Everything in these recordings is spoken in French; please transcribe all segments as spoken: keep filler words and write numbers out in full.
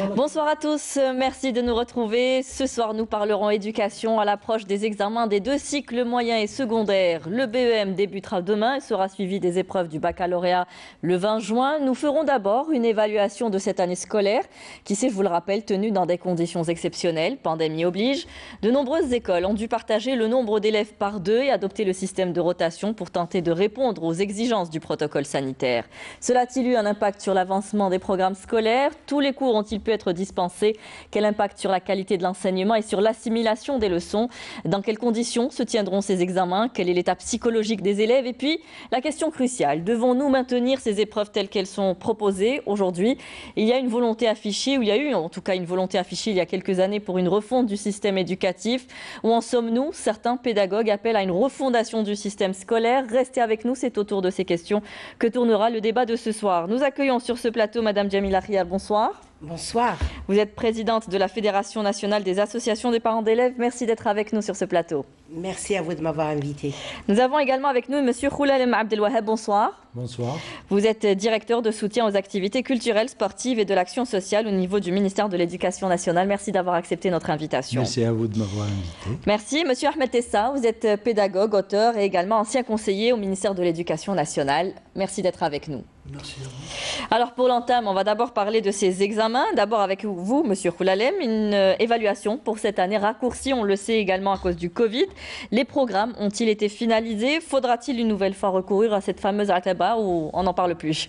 Bonsoir à tous, merci de nous retrouver. Ce soir, nous parlerons éducation à l'approche des examens des deux cycles moyens et secondaires. Le B E M débutera demain et sera suivi des épreuves du baccalauréat le vingt juin. Nous ferons d'abord une évaluation de cette année scolaire qui s'est, je vous le rappelle, tenue dans des conditions exceptionnelles, pandémie oblige. De nombreuses écoles ont dû partager le nombre d'élèves par deux et adopter le système de rotation pour tenter de répondre aux exigences du protocole sanitaire. Cela a-t-il eu un impact sur l'avancement des programmes scolaires? Tous les cours ont-ils pu être dispensés? Quel impact sur la qualité de l'enseignement et sur l'assimilation des leçons? Dans quelles conditions se tiendront ces examens? Quelle est l'état psychologique des élèves? Et puis, la question cruciale, devons-nous maintenir ces épreuves telles qu'elles sont proposées aujourd'hui? Il y a une volonté affichée, ou il y a eu en tout cas une volonté affichée il y a quelques années pour une refonte du système éducatif. Où en sommes-nous? Certains pédagogues appellent à une refondation du système scolaire. Restez avec nous, c'est autour de ces questions que tournera le débat de ce soir. Nous accueillons sur ce plateau Madame Djamila Rial, bonsoir. Bonsoir. Vous êtes présidente de la Fédération nationale des associations des parents d'élèves. Merci d'être avec nous sur ce plateau. Merci à vous de m'avoir invité. Nous avons également avec nous Monsieur Khoulalem Abdelwaheb. Bonsoir. Bonsoir. Vous êtes directeur de soutien aux activités culturelles, sportives et de l'action sociale au niveau du ministère de l'Éducation nationale. Merci d'avoir accepté notre invitation. Merci à vous de m'avoir invité. Merci. Monsieur Ahmed Tessa, vous êtes pédagogue, auteur et également ancien conseiller au ministère de l'Éducation nationale. Merci d'être avec nous. Merci à vous. Alors pour l'entame, on va d'abord parler de ces examens. D'abord avec vous, Monsieur Khoulalem, une euh, évaluation pour cette année raccourcie, on le sait également à cause du Covid. Les programmes ont-ils été finalisés? Faudra-t-il une nouvelle fois recourir à cette fameuse ataba ou on n'en parle plus?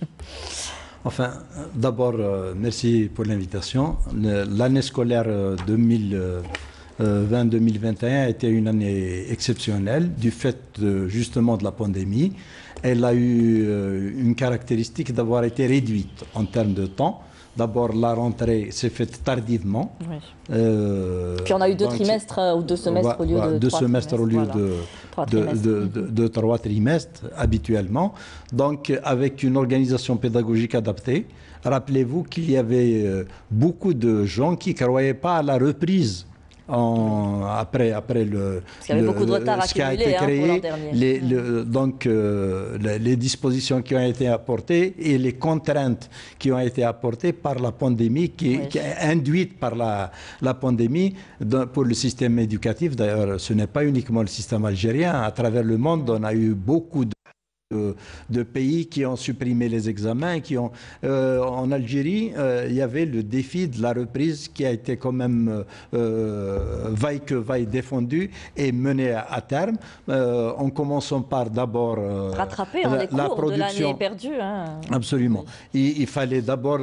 Enfin, d'abord, euh, merci pour l'invitation. L'année scolaire euh, deux mille vingt deux mille vingt et un a été une année exceptionnelle du fait de, justement de la pandémie. Elle a eu euh, une caractéristique d'avoir été réduite en termes de temps. D'abord, la rentrée s'est faite tardivement. Oui. Euh, Puis on a eu deux donc, trimestres euh, ou deux semestres au lieu voilà, de deux trois semestres au lieu voilà. de, trois de, trimestres. de, de, de trois trimestres habituellement. Donc, avec une organisation pédagogique adaptée. Rappelez-vous qu'il y avait euh, beaucoup de gens qui ne croyaient pas à la reprise. En, après, après le, Parce qu'il y avait le, beaucoup de retard ce qui a accumulé, été hein, créé, pour l'an dernier. les, le, donc euh, les, les dispositions qui ont été apportées et les contraintes qui ont été apportées par la pandémie, qui, oui. qui est induite par la, la pandémie dans, pour le système éducatif. D'ailleurs, ce n'est pas uniquement le système algérien. À travers le monde, on a eu beaucoup de De, de pays qui ont supprimé les examens, qui ont, euh, en Algérie, euh, il y avait le défi de la reprise qui a été quand même euh, vaille que vaille défendu et mené à, à terme, euh, en commençant par d'abord euh, rattraper hein, la, les cours la production de l'année perdue. Hein. Absolument. Il, il fallait d'abord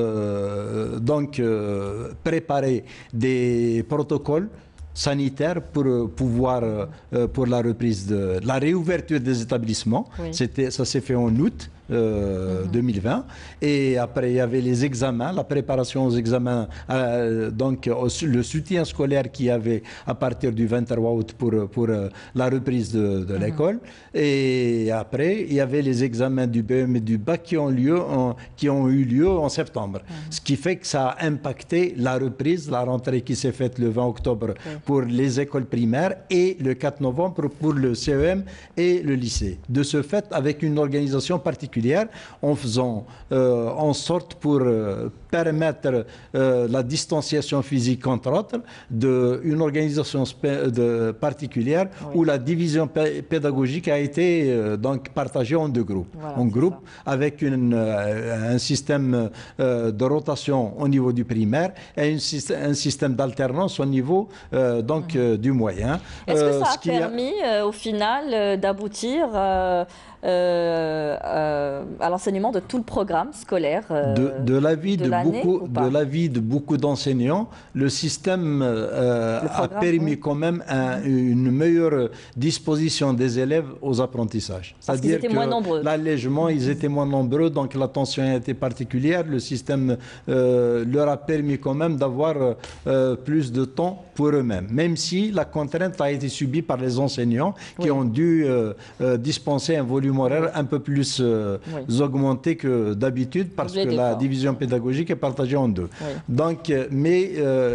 euh, donc euh, préparer des protocoles sanitaire pour pouvoir, euh, pour la reprise de la réouverture des établissements. Oui. C'était, ça s'est fait en août euh, mm-hmm. deux mille vingt. Et après, il y avait les examens, la préparation aux examens, euh, donc le soutien scolaire qu'il y avait à partir du vingt-trois août pour, pour euh, la reprise de, de mm-hmm. l'école. Et après, il y avait les examens du B E M et du bac qui ont, lieu en, qui ont eu lieu en septembre. Mm-hmm. Ce qui fait que ça a impacté la reprise, la rentrée qui s'est faite le vingt octobre. Oui. Pour les écoles primaires et le quatre novembre pour le C E M et le lycée. De ce fait, avec une organisation particulière, en faisant euh, en sorte pour euh, permettre euh, la distanciation physique, entre autres, de, une organisation de, particulière oui. où la division pédagogique a été euh, donc partagée en deux groupes. Voilà, en groupe ça. Avec une, euh, un système euh, de rotation au niveau du primaire et une, un système d'alternance au niveau euh, donc euh, du moyen. Est-ce que ça a permis a... euh, au final euh, d'aboutir euh, euh, euh, à l'enseignement de tout le programme scolaire euh, de, de l'avis de, de, beaucoup, de, l'avis de beaucoup d'enseignants, le système euh, le a permis oui. quand même un, une meilleure disposition des élèves aux apprentissages. C'est-à-dire que l'allègement, ils étaient moins nombreux, donc l'attention a été particulière. Le système euh, leur a permis quand même d'avoir euh, plus de temps pour eux-mêmes, même si la contrainte a été subie par les enseignants qui oui. ont dû euh, euh, dispenser un volume volume horaire un peu plus euh, oui. augmenté que d'habitude parce que la division pédagogique est partagée en deux. Oui. Donc, mais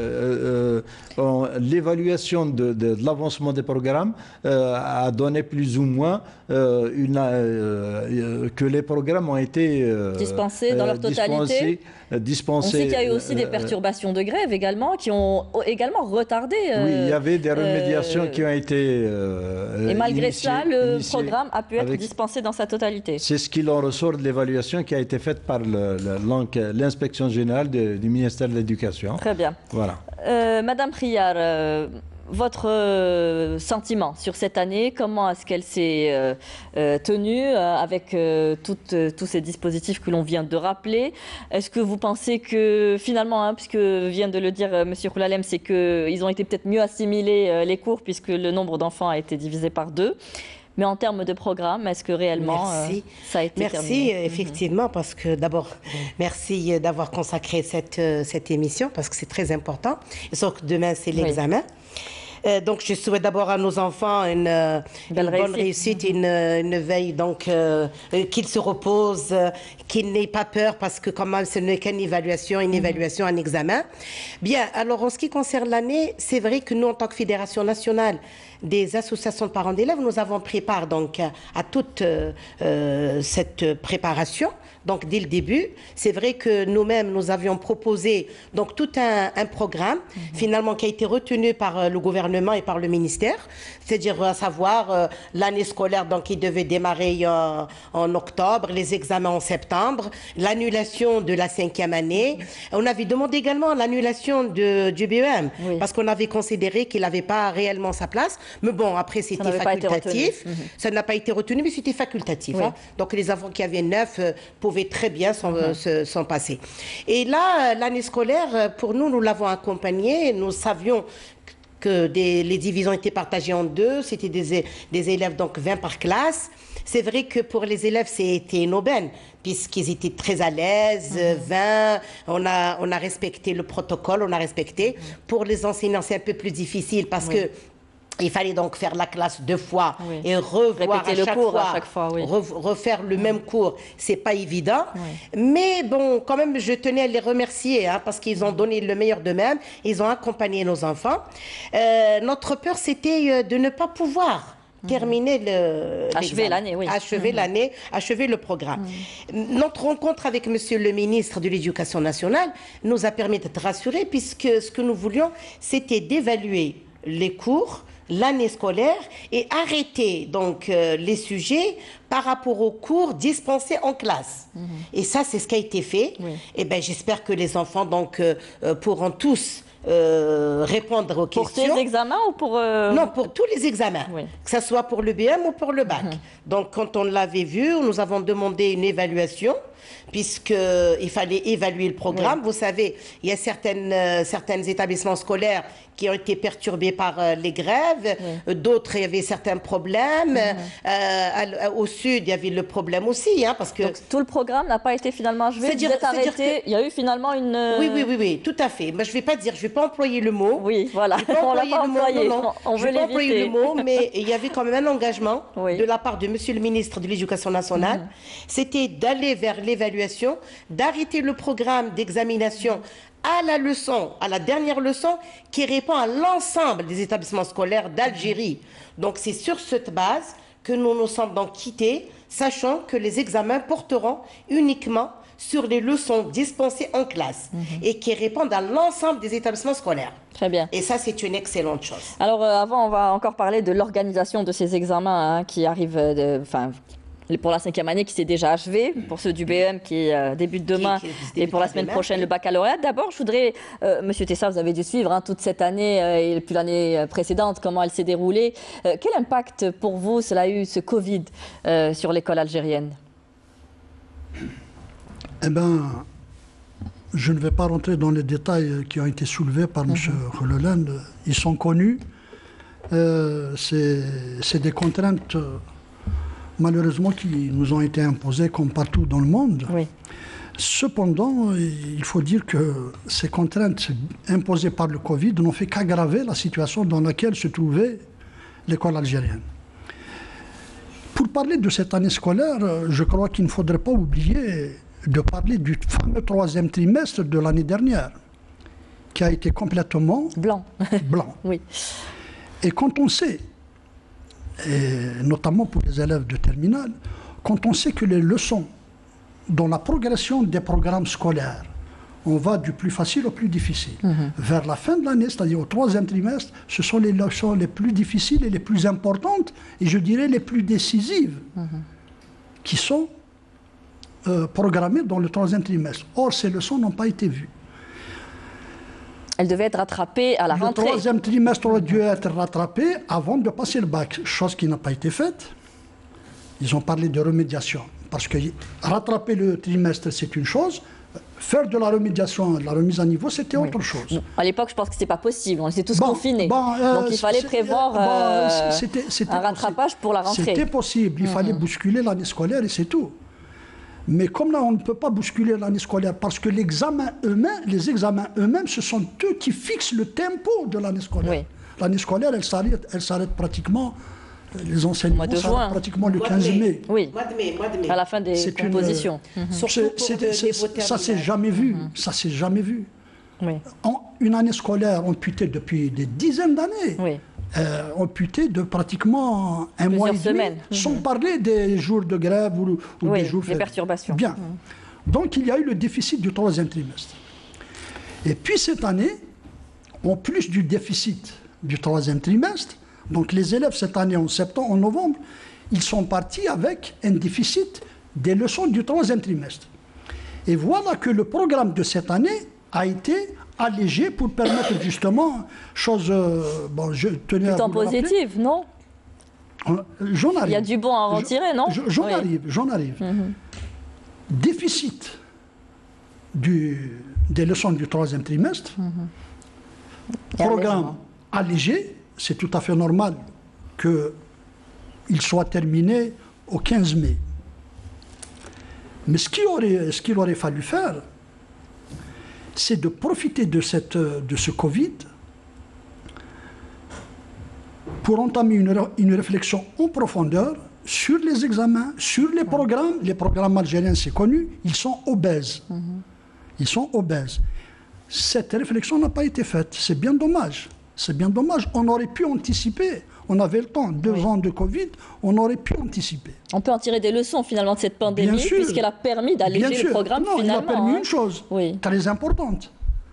euh, euh, l'évaluation de, de, de l'avancement des programmes euh, a donné plus ou moins euh, une, euh, que les programmes ont été euh, dispensés dans leur totalité. Dispensés, On sait qu'il y a eu aussi des perturbations de grève également qui ont également retardé. Euh, oui, il y avait des remédiations euh, qui ont été. Euh, et malgré initiées, cela, le initiées programme a pu être avec, dispensé dans sa totalité. C'est ce qu'il en ressort de l'évaluation qui a été faite par l'inspection générale de, du ministère de l'Éducation. Très bien. Voilà. Euh, Madame Priard, euh, votre euh, sentiment sur cette année, comment est-ce qu'elle s'est euh, euh, tenue euh, avec euh, toutes, euh, tous ces dispositifs que l'on vient de rappeler? Est-ce que vous pensez que finalement, hein, puisque vient de le dire euh, M. Roulalem, c'est qu'ils ont été peut-être mieux assimilés euh, les cours puisque le nombre d'enfants a été divisé par deux? Mais en termes de programme, est-ce que réellement euh, ça a été merci, terminé? Merci, effectivement, parce que d'abord, merci d'avoir consacré cette, cette émission, parce que c'est très important. Sauf que demain, c'est l'examen. Oui. Euh, donc, je souhaite d'abord à nos enfants une, une bonne réussite, réussite une, une veille, donc euh, qu'ils se reposent, euh, qu'ils n'aient pas peur, parce que quand même, ce n'est qu'une évaluation, une évaluation, un examen. Bien, alors en ce qui concerne l'année, c'est vrai que nous, en tant que Fédération nationale des associations de parents d'élèves, nous avons pris part donc à, à toute euh, cette préparation. Donc, dès le début, c'est vrai que nous-mêmes, nous avions proposé donc tout un, un programme, mmh. finalement, qui a été retenu par euh, le gouvernement et par le ministère, c'est-à-dire à savoir euh, l'année scolaire donc qui devait démarrer euh, en octobre, les examens en septembre, l'annulation de la cinquième année. Mmh. On avait demandé également l'annulation de, du B E M, oui. parce qu'on avait considéré qu'il n'avait pas réellement sa place. Mais bon, après, c'était facultatif. Mmh. Ça n'a pas été retenu, mais c'était facultatif. Oui. Hein. Donc, les enfants qui avaient neuf euh, pouvaient très bien s'en mmh. s'en passer. Et là, l'année scolaire, pour nous, nous l'avons accompagnée. Nous savions que des, les divisions étaient partagées en deux. C'était des, des élèves, donc vingt par classe. C'est vrai que pour les élèves, c'était une aubaine, puisqu'ils étaient très à l'aise, mmh. vingt, on a, on a respecté le protocole, on a respecté. Mmh. Pour les enseignants, c'est un peu plus difficile parce oui. que il fallait donc faire la classe deux fois oui. et revoir à chaque, cours, fois, à chaque fois, oui. re refaire le mmh. même cours, c'est pas évident. Oui. Mais bon, quand même, je tenais à les remercier hein, parce qu'ils ont donné le meilleur d'eux-mêmes, ils ont accompagné nos enfants. Euh, notre peur, c'était de ne pas pouvoir terminer le achever l'année, oui. Achever mmh. l'année, achever le programme. Mmh. Notre rencontre avec Monsieur le ministre de l'Éducation nationale nous a permis d'être rassurés puisque ce que nous voulions, c'était d'évaluer les cours, l'année scolaire et arrêter donc euh, les sujets par rapport aux cours dispensés en classe. Mmh. Et ça, c'est ce qui a été fait. Oui. Et ben, j'espère que les enfants donc euh, pourront tous Euh, répondre aux pour questions. Pour ces examens ou pour... Euh... Non, pour tous les examens, oui. que ce soit pour le B M ou pour le bac. Mm-hmm. Donc, quand on l'avait vu, nous avons demandé une évaluation, puisqu'il fallait évaluer le programme. Oui. Vous savez, il y a certaines, euh, certains établissements scolaires qui ont été perturbés par euh, les grèves. Oui. D'autres, il y avait certains problèmes. Mm-hmm. euh, à, au sud, il y avait le problème aussi. Hein, parce que donc, tout le programme n'a pas été finalement achevé. Vous êtes arrêté. Que... Il y a eu finalement une... Oui, oui, oui, oui, tout à fait. Mais je ne vais pas dire, je ne vais pas employer le mot. Oui, voilà. On l'a pas employé. Non, non. On je ne vais pas employer le mot, mais il y avait quand même un engagement oui. de la part de Monsieur le ministre de l'Éducation nationale. Mm-hmm. C'était d'aller vers l'évaluation, d'arrêter le programme d'examination à la leçon, à la dernière leçon, qui répond à l'ensemble des établissements scolaires d'Algérie. Donc c'est sur cette base que nous nous sommes donc quittés, sachant que les examens porteront uniquement sur les leçons dispensées en classe mmh. et qui répondent à l'ensemble des établissements scolaires. Très bien. Et ça, c'est une excellente chose. Alors euh, avant, on va encore parler de l'organisation de ces examens hein, qui arrivent... De, enfin, pour la cinquième année qui s'est déjà achevée, pour ceux du B E M qui euh, débutent demain qui, qui et pour la semaine demain, prochaine oui. le baccalauréat. D'abord, je voudrais, euh, Monsieur Tessa, vous avez dû suivre hein, toute cette année euh, et puis l'année précédente, comment elle s'est déroulée. Euh, quel impact pour vous cela a eu, ce Covid, euh, sur l'école algérienne? Eh bien, je ne vais pas rentrer dans les détails qui ont été soulevés par mm-hmm. M. Roulalem. Ils sont connus. Euh, c'est des contraintes... malheureusement, qui nous ont été imposées comme partout dans le monde. Oui. Cependant, il faut dire que ces contraintes imposées par le Covid n'ont fait qu'aggraver la situation dans laquelle se trouvait l'école algérienne. pour parler de cette année scolaire, je crois qu'il ne faudrait pas oublier de parler du fameux troisième trimestre de l'année dernière, qui a été complètement blanc. blanc. Oui. Et quand on sait, et notamment pour les élèves de terminale, quand on sait que les leçons dans la progression des programmes scolaires, on va du plus facile au plus difficile. Mm-hmm. Vers la fin de l'année, c'est-à-dire au troisième trimestre, ce sont les leçons les plus difficiles et les plus importantes, et je dirais les plus décisives, mm-hmm. qui sont euh, programmées dans le troisième trimestre. Or, ces leçons n'ont pas été vues. Elles devaient être rattrapées à la le rentrée. Le troisième trimestre aurait dû être rattrapé avant de passer le bac, chose qui n'a pas été faite. Ils ont parlé de remédiation, parce que rattraper le trimestre, c'est une chose. Faire de la remédiation, de la remise à niveau, c'était oui. autre chose. Bon, à l'époque, je pense que ce n'était pas possible. On était tous bon, confinés. Bon, euh, Donc, il fallait prévoir euh, c'était, c'était un rattrapage possible. Pour la rentrée. C'était possible. Il mm-hmm. fallait bousculer l'année scolaire et c'est tout. Mais comme là, on ne peut pas bousculer l'année scolaire parce que l'examen eux-mêmes, les examens eux-mêmes, ce sont eux qui fixent le tempo de l'année scolaire. Oui. L'année scolaire, elle s'arrête, elle s'arrête pratiquement... Les enseignements s'arrêtent pratiquement le quinze mai. Oui, mois de mai, mois de mai. À la fin des c'est compositions. Une, mm-hmm. Ça s'est jamais vu. Mm-hmm. Ça s'est jamais vu. Oui. En, une année scolaire amputée depuis des dizaines d'années. Oui. Euh, amputée de pratiquement un Plusieurs mois et demi, semaines. Sans mm-hmm. parler des jours de grève ou, ou oui, des jours... des perturbations. Bien. Mm-hmm. Donc il y a eu le déficit du troisième trimestre. Et puis cette année, en plus du déficit du troisième trimestre, donc les élèves cette année en septembre, en novembre, ils sont partis avec un déficit des leçons du troisième trimestre. Et voilà que le programme de cette année a été allégé pour permettre justement, chose, euh, bon, je tenais à vous le rappeler. Positive, non? J'en arrive. Il y a du bon à en tirer, non? J'en oui. arrive, j'en arrive. Mm-hmm. Déficit du, des leçons du troisième trimestre, mm-hmm. programme allégé. C'est tout à fait normal qu'il soit terminé au quinze mai. Mais ce qu'il aurait, ce qu'il aurait fallu faire, c'est de profiter de, cette, de ce Covid pour entamer une, une réflexion en profondeur sur les examens, sur les programmes. Les programmes algériens, c'est connu, ils sont obèses. Mm-hmm. Ils sont obèses. Cette réflexion n'a pas été faite. C'est bien dommage. C'est bien dommage. On aurait pu anticiper. On avait le temps. Deux oui. ans de Covid, on aurait pu anticiper. On peut en tirer des leçons finalement de cette pandémie, puisqu'elle a permis d'alléger le programme non, finalement. Il a permis hein. une chose oui. très importante.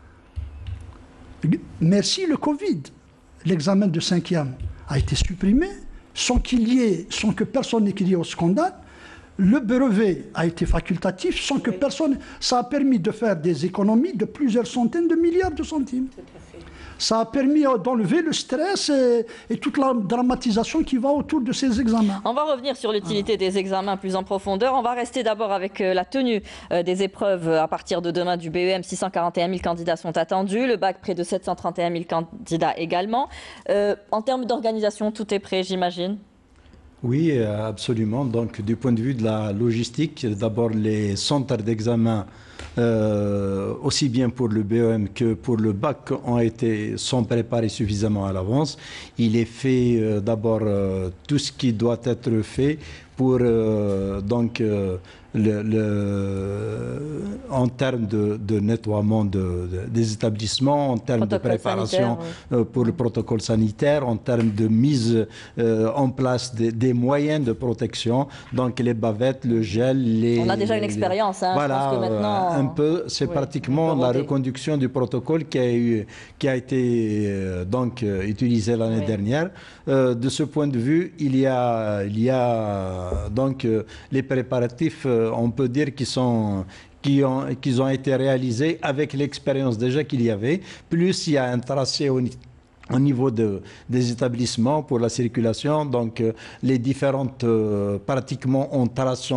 Merci le Covid. L'examen de cinquième a été supprimé sans qu'il y ait, sans que personne n'ait crié au scandale. Le brevet a été facultatif sans que oui. personne... Ça a permis de faire des économies de plusieurs centaines de milliards de centimes. Tout à fait. Ça a permis d'enlever le stress et, et toute la dramatisation qui va autour de ces examens. On va revenir sur l'utilité des examens plus en profondeur. On va rester d'abord avec la tenue des épreuves à partir de demain du B E M. six cent quarante et un mille candidats sont attendus. Le bac, près de sept cent trente et un mille candidats également. Euh, en termes d'organisation, tout est prêt, j'imagine? Oui, absolument. Donc, du point de vue de la logistique, d'abord les centres d'examen, euh, aussi bien pour le B E M que pour le bac, ont été, sont préparés suffisamment à l'avance. Il est fait euh, d'abord euh, tout ce qui doit être fait pour euh, donc euh, le, le, en termes de, de nettoiement de, de, des établissements, en termes protocole de préparation oui. euh, pour le protocole sanitaire, en termes de mise euh, en place des, des moyens de protection, donc les bavettes, le gel, les... On a déjà une expérience, hein, voilà, je pense que maintenant... un peu, c'est oui, pratiquement la reconduction du protocole qui a, eu, qui a été euh, donc euh, utilisé l'année oui. dernière. Euh, de ce point de vue, il y a, il y a donc euh, les préparatifs euh, on peut dire qu'ils sont, qui ont, qu'ils ont été réalisés avec l'expérience déjà qu'il y avait. Plus il y a un tracé au, au niveau de, des établissements pour la circulation. Donc euh, les différentes, euh, pratiquement en traçant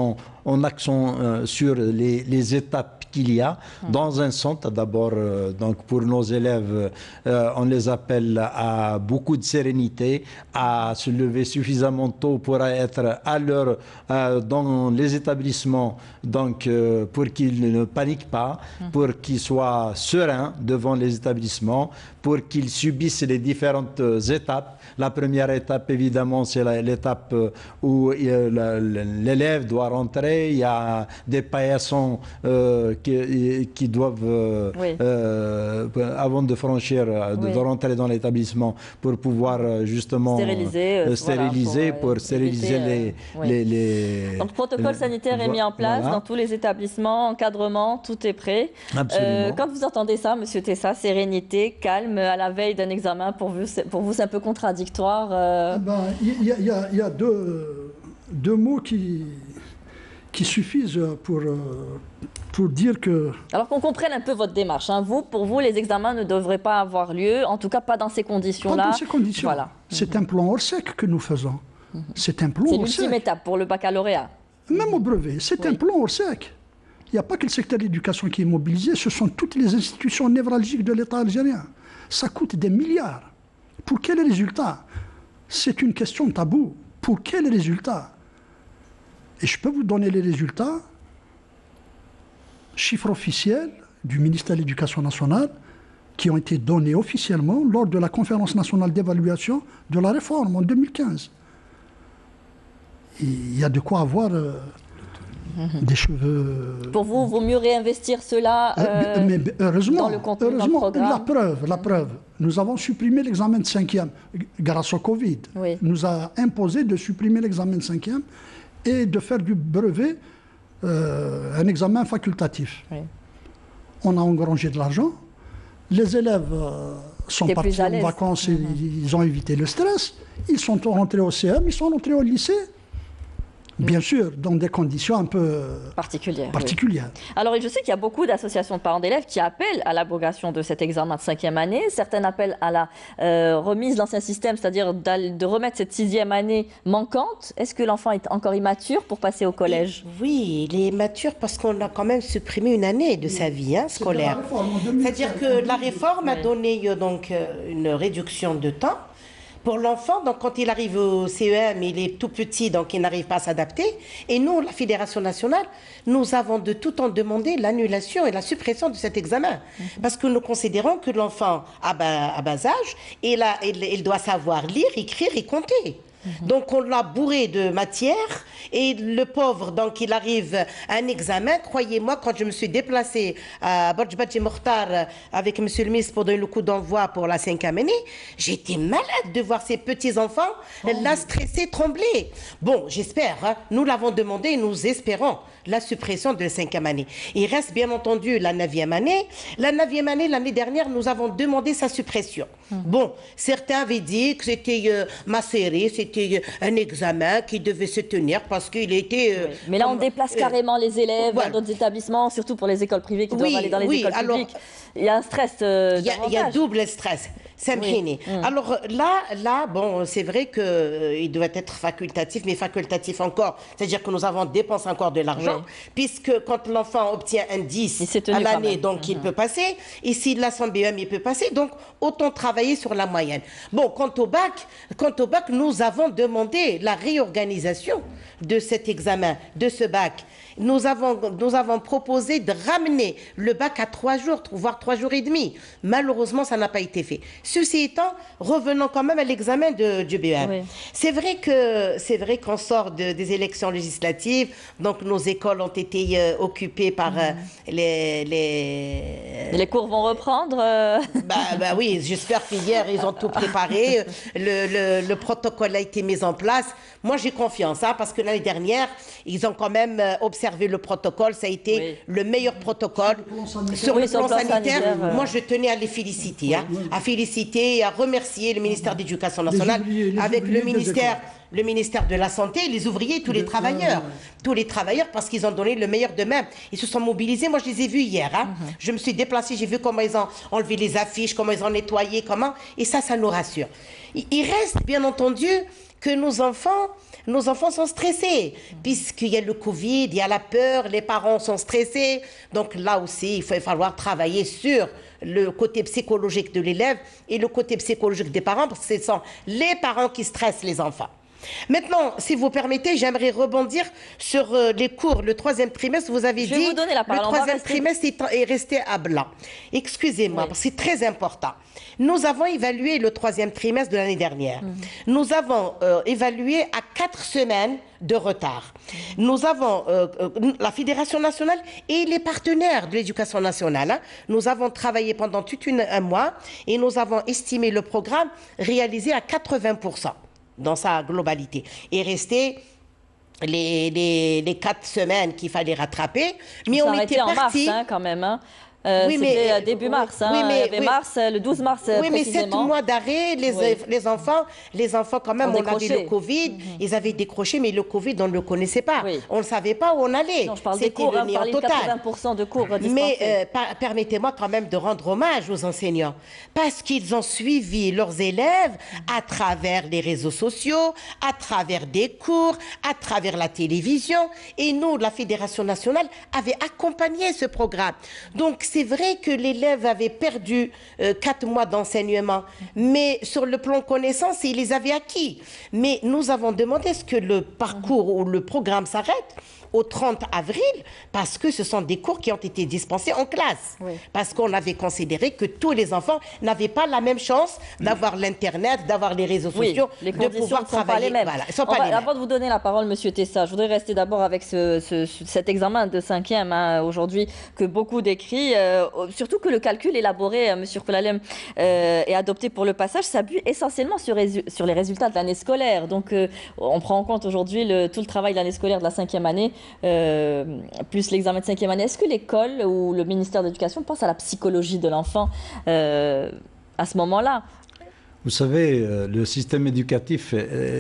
en accent euh, sur les, les étapes qu'il y a dans un centre. D'abord, euh, donc pour nos élèves, euh, on les appelle à beaucoup de sérénité, à se lever suffisamment tôt pour être à l'heure euh, dans les établissements, donc euh, pour qu'ils ne paniquent pas, pour qu'ils soient sereins devant les établissements, pour qu'ils subissent les différentes étapes. La première étape, évidemment, c'est l'étape où l'élève doit rentrer. Il y a des paillassons euh, qui, qui doivent, euh, oui. euh, avant de franchir, de, oui. de rentrer dans l'établissement, pour pouvoir justement stériliser, euh, stériliser voilà, pour, pour stériliser éviter, les, oui. les, les... Donc, le protocole sanitaire est mis en place voilà. dans tous les établissements, encadrement, tout est prêt. Absolument. Euh, quand vous entendez ça, Monsieur Tessa, sérénité, calme, à la veille d'un examen, pour vous, pour vous c'est un peu contradictoire euh... ben, y, y, a, y a deux, deux mots qui, qui suffisent pour, pour dire que... Alors qu'on comprenne un peu votre démarche. Hein. Vous, pour vous, les examens ne devraient pas avoir lieu, en tout cas pas dans ces conditions-là. Pas dans ces conditions. Voilà. C'est un plan hors sec que nous faisons. C'est un plan hors sec. C'est l'ultime étape pour le baccalauréat. Même au brevet, c'est oui. un plan hors sec. Il n'y a pas que le secteur de l'éducation qui est mobilisé, ce sont toutes les institutions névralgiques de l'État algérien. Ça coûte des milliards. Pour quel résultat? C'est une question taboue. Pour quel résultat? Et je peux vous donner les résultats, chiffres officiels du ministère de l'Éducation nationale, qui ont été donnés officiellement lors de la conférence nationale d'évaluation de la réforme en deux mille quinze. Et il y a de quoi avoir... Euh, des cheveux... Pour vous, il vaut mieux réinvestir cela euh, mais, mais heureusement, dans le contenu heureusement, dans le programme. La preuve, la preuve. Nous avons supprimé l'examen de cinquième grâce au Covid. Oui. Nous a imposé de supprimer l'examen de cinquième et de faire du brevet euh, un examen facultatif. Oui. On a engrangé de l'argent. Les élèves euh, sont T'es partis en vacances et mm-hmm. ils ont évité le stress. Ils sont rentrés au C M, ils sont rentrés au lycée. Bien sûr, dans des conditions un peu particulières. particulières. Oui. Alors, je sais qu'il y a beaucoup d'associations de parents d'élèves qui appellent à l'abrogation de cet examen de cinquième année. Certaines appellent à la euh, remise de l'ancien système, c'est-à-dire de remettre cette sixième année manquante. Est-ce que l'enfant est encore immature pour passer au collège? Oui, il est immature parce qu'on a quand même supprimé une année de sa vie hein, scolaire. C'est-à-dire que la réforme a donné euh, donc, une réduction de temps. Pour l'enfant, donc quand il arrive au C E M, il est tout petit, donc il n'arrive pas à s'adapter. Et nous, la Fédération nationale, nous avons de tout temps demandé l'annulation et la suppression de cet examen. Mm-hmm. Parce que nous considérons que l'enfant a bas, à bas âge, il, a, il, il doit savoir lire, écrire et compter. Mmh. Donc on l'a bourré de matière et le pauvre, donc il arrive à un examen. Croyez-moi, quand je me suis déplacée à Borj Badji Mokhtar avec monsieur le ministre pour donner le coup d'envoi pour la cinquième année, j'étais malade de voir ces petits-enfants oh. là stressés, trembler. Bon, j'espère, hein, nous l'avons demandé et nous espérons la suppression de la cinquième année. Il reste bien entendu la neuvième année. La neuvième année, l'année dernière, nous avons demandé sa suppression. Mmh. Bon, certains avaient dit que c'était euh, ma série, c'était euh, un examen qui devait se tenir parce qu'il était... Euh, oui. Mais là, on déplace euh, carrément les élèves voilà. vers d'autres établissements, surtout pour les écoles privées qui oui, doivent aller dans les oui, écoles alors, publiques. Il y a un stress euh, il, y a, il y a double stress. Oui. Mmh. Alors là, là, bon, c'est vrai qu'il euh, doit être facultatif, mais facultatif encore. C'est-à-dire que nous avons dépensé encore de l'argent, oui. puisque quand l'enfant obtient un dix à l'année, donc mmh. il peut passer. Et s'il a son B E M, il peut passer. Donc, autant travailler sur la moyenne. Bon, quant au bac, quant au bac, nous avons demandé la réorganisation de cet examen, de ce bac. Nous avons, nous avons proposé de ramener le bac à trois jours, voire trois jours et demi. Malheureusement, ça n'a pas été fait. Ceci étant, revenons quand même à l'examen de, du B E M. Oui. C'est vrai que c'est vrai qu'on sort de, des élections législatives, donc nos écoles ont été euh, occupées par mmh. euh, les, les... Les cours vont reprendre euh... bah, bah oui, j'espère qu'hier, ils ont tout préparé. Le, le, le protocole a été mis en place. Moi, j'ai confiance, hein, parce que l'année dernière, ils ont quand même observé le protocole. Ça a été oui. le meilleur protocole sur le plan sanitaire. Sur le plan sanitaire, sanitaire moi, je tenais à les féliciter, hein, oui. à féliciter et à remercier le ministère de l'Éducation nationale, les ouvriers, les avec le ministère, le ministère de la Santé, les ouvriers, tous les, les travailleurs, ouais, ouais. tous les travailleurs, parce qu'ils ont donné le meilleur d'eux-mêmes. Ils se sont mobilisés. Moi, je les ai vus hier. Hein. Mm-hmm. Je me suis déplacée, j'ai vu comment ils ont enlevé les affiches, comment ils ont nettoyé, comment. Et ça, ça nous rassure. Il reste, bien entendu, que nos enfants, nos enfants sont stressés, puisqu'il y a le Covid, il y a la peur, les parents sont stressés. Donc là aussi, il va falloir travailler sur le côté psychologique de l'élève et le côté psychologique des parents, parce que ce sont les parents qui stressent les enfants. Maintenant, si vous permettez, j'aimerais rebondir sur euh, les cours. Le troisième trimestre, vous avez Je dit vais vous donner la parole. le troisième trimestre est, est resté à blanc. Excusez-moi, Oui. parce que c'est très important. Nous avons évalué le troisième trimestre de l'année dernière. Mmh. Nous avons euh, évalué à quatre semaines de retard. Mmh. Nous avons euh, euh, la Fédération nationale et les partenaires de l'éducation nationale. Hein. Nous avons travaillé pendant tout une, un mois et nous avons estimé le programme réalisé à quatre-vingts pour cent. Dans sa globalité, et rester les, les, les quatre semaines qu'il fallait rattraper. Mais on était en parti mars, hein, quand même. Hein. Euh, oui, C'était mais, début mars, hein. oui, mais, il y avait oui. mars, le douze mars oui, précisément. mais sept mois d'arrêt, les, oui. les enfants, les enfants quand même, on, on avait le Covid, mm-hmm. ils avaient décroché, mais le Covid, on ne le connaissait pas. Oui. On ne savait pas où on allait. Non, je parle des cours, hein, total. quatre-vingts pour cent de cours dispensés. Mais euh, permettez-moi quand même de rendre hommage aux enseignants, parce qu'ils ont suivi leurs élèves à travers les réseaux sociaux, à travers des cours, à travers la télévision, et nous, la Fédération nationale, avait accompagné ce programme. Donc c'est vrai que les l'élève avait perdu euh, quatre mois d'enseignement, mais sur le plan connaissance, il les avait acquis. Mais nous avons demandé à ce que le parcours ou le programme s'arrête au trente avril, parce que ce sont des cours qui ont été dispensés en classe. Oui. Parce qu'on avait considéré que tous les enfants n'avaient pas la même chance d'avoir l'Internet, d'avoir les réseaux sociaux, oui, les de pouvoir ne sont travailler. Pas les mêmes. Voilà, sont pas va, les mêmes. Avant de vous donner la parole, Monsieur Tessa, je voudrais rester d'abord avec ce, ce, cet examen de cinquième hein, aujourd'hui que beaucoup décrivent, euh, surtout que le calcul élaboré, euh, Monsieur Koulalem, euh, et adopté pour le passage s'appuie essentiellement sur, sur les résultats de l'année scolaire. Donc, euh, on prend en compte aujourd'hui le, tout le travail de l'année scolaire de la cinquième année. Euh, plus l'examen de cinquième année. Est-ce que l'école ou le ministère de l'Éducation pense à la psychologie de l'enfant euh, à ce moment-là? Vous savez, le système éducatif,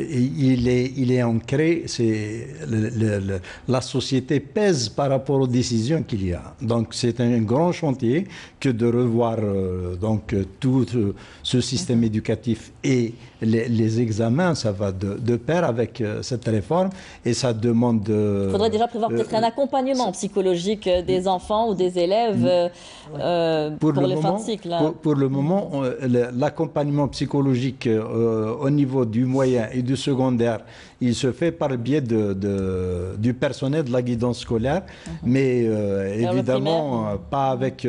il est, il est ancré, c'est le, le, le, la société pèse par rapport aux décisions qu'il y a. Donc c'est un grand chantier que de revoir euh, donc, tout ce système mm-hmm. éducatif et les, les examens, ça va de, de pair avec euh, cette réforme et ça demande... Il faudrait déjà prévoir euh, peut-être un accompagnement psychologique des enfants ou des élèves euh, euh, pour, pour le, le fin de cycle. Hein. Pour, pour le moment, l'accompagnement psychologique psychologique euh, au niveau du moyen et du secondaire, il se fait par le biais de, de, du personnel de la guidance scolaire, mm-hmm. mais euh, évidemment euh, pas avec...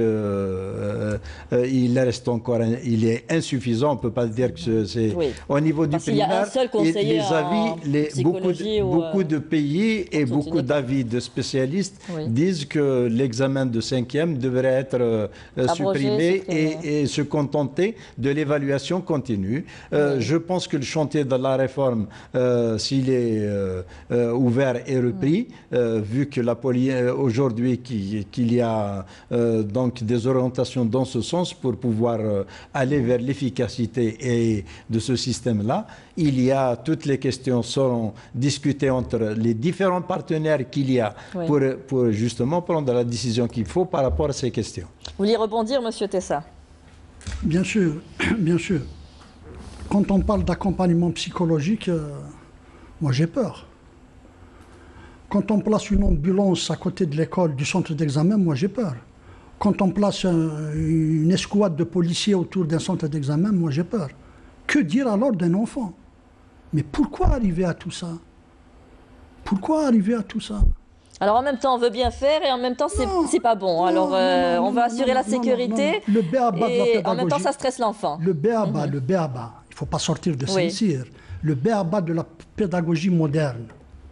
Euh, euh, il reste encore... Un, il est insuffisant, on ne peut pas dire que c'est... Oui. Au niveau Parce du primaire, les avis, les, beaucoup, de, ou, beaucoup de pays et beaucoup d'avis de spécialistes oui. disent que l'examen de cinquième devrait être euh, supprimé, supprimé. Et, et se contenter de l'évaluation continue. Euh, oui. Je pense que le chantier de la réforme, euh, s'il est euh, euh, ouvert et repris, oui. euh, vu que la poli aujourd'hui qu'il qu'il y a euh, donc des orientations dans ce sens pour pouvoir euh, aller vers l'efficacité et de ce système-là, il y a toutes les questions seront discutées entre les différents partenaires qu'il y a oui. pour, pour justement prendre la décision qu'il faut par rapport à ces questions. Vous voulez rebondir, Monsieur Tessa? Bien sûr, bien sûr. Quand on parle d'accompagnement psychologique, euh, moi j'ai peur. Quand on place une ambulance à côté de l'école, du centre d'examen, moi j'ai peur. Quand on place un, une escouade de policiers autour d'un centre d'examen, moi j'ai peur. Que dire alors d'un enfant? Mais pourquoi arriver à tout ça? Pourquoi arriver à tout ça? Alors en même temps, on veut bien faire et en même temps, c'est pas bon. Non, Alors euh, non, non, on veut assurer non, la non, sécurité non, non, non. Le B A B et de la pédagogie, en même temps, ça stresse l'enfant. Le B A B, mm-hmm. le B A B, il ne faut pas sortir de Saint-Cyr. Oui. Le B A B de la pédagogie moderne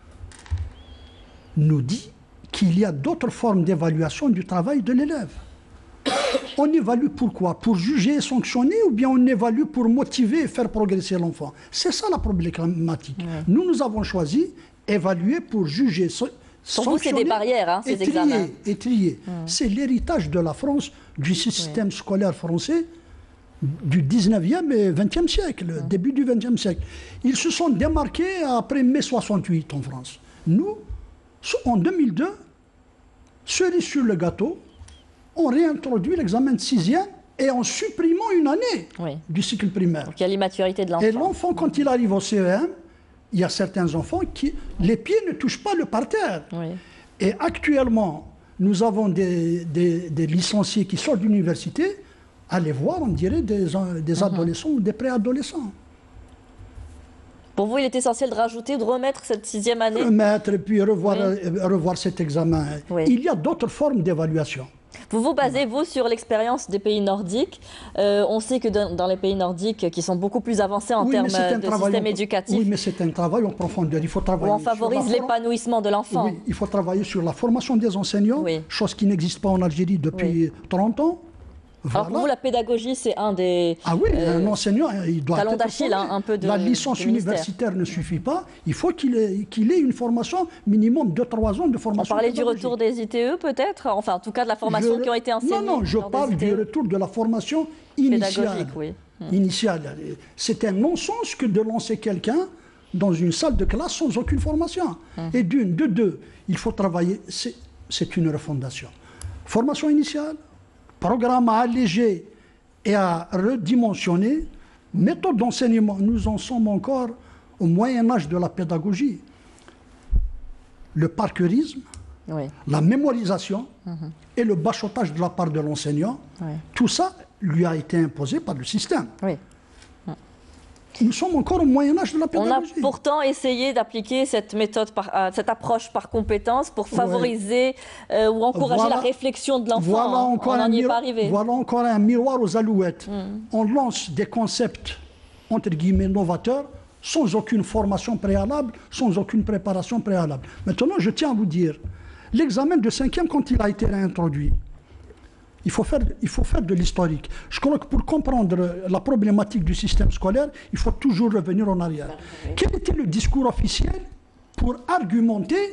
nous dit qu'il y a d'autres formes d'évaluation du travail de l'élève. On évalue pourquoi? Pour juger et sanctionner ou bien on évalue pour motiver et faire progresser l'enfant? C'est ça la problématique. Ouais. Nous, nous avons choisi évaluer pour juger, pour vous, c'est des barrières, hein, ces et trier, examens. Et trier. Mmh. C'est l'héritage de la France, du système oui. scolaire français du dix-neuvième et vingtième siècle, mmh. début du vingtième siècle. Ils se sont démarqués après mai soixante-huit en France. Nous, en deux mille deux, cerise sur le gâteau, on réintroduit l'examen de sixième et en supprimant une année oui. du cycle primaire. Donc il y a l'immaturité de l'enfant. Et l'enfant, quand il arrive au C E M, il y a certains enfants qui, les pieds ne touchent pas le parterre. Oui. Et actuellement, nous avons des, des, des licenciés qui sortent d'université, allez voir, on dirait des, des mm-hmm. adolescents ou des préadolescents. Pour vous, il est essentiel de rajouter, de remettre cette sixième année? Remettre et puis revoir, oui. revoir cet examen. Oui. Il y a d'autres formes d'évaluation. Vous vous basez, vous, sur l'expérience des pays nordiques. Euh, on sait que dans, dans les pays nordiques, qui sont beaucoup plus avancés en oui, termes de système éducatif... Oui, mais c'est un travail en profondeur. Il faut travailler où on favorise l'épanouissement de l'enfant. Oui, il faut travailler sur la formation des enseignants, oui. chose qui n'existe pas en Algérie depuis oui. trente ans. Voilà. Alors pour vous, la pédagogie, c'est un des... Ah oui, euh, un enseignant, il doit talon d'Achille, hein, un peu de... La licence universitaire ne suffit pas. Il faut qu'il ait, qu'il ait une formation minimum de trois ans de formation. On parlait du retour des I T E, peut-être? Enfin, en tout cas, de la formation je... qui ont été enseignées. Non, non, je parle du retour de la formation initiale. Oui. Initiale. C'est un non-sens que de lancer quelqu'un dans une salle de classe sans aucune formation. Hum. Et d'une, de deux, il faut travailler. C'est une refondation. Formation initiale, programme à alléger et à redimensionner, méthode d'enseignement. Nous en sommes encore au Moyen-Âge de la pédagogie. Le parcourisme, oui. la mémorisation mm-hmm. et le bachotage de la part de l'enseignant, oui. tout ça lui a été imposé par le système. Oui. Nous sommes encore au Moyen-Âge de la pédagogie. On a pourtant essayé d'appliquer cette méthode, par, euh, cette approche par compétence pour favoriser ouais. euh, ou encourager voilà, la réflexion de l'enfant. Voilà encore on n'y est pas arrivé. Voilà encore un miroir aux alouettes. Mm. On lance des concepts, entre guillemets, novateurs, sans aucune formation préalable, sans aucune préparation préalable. Maintenant, je tiens à vous dire, l'examen de cinquième, quand il a été réintroduit, Il faut, faire, il faut faire de l'historique. Je crois que pour comprendre la problématique du système scolaire, il faut toujours revenir en arrière. Oui. Quel était le discours officiel pour argumenter,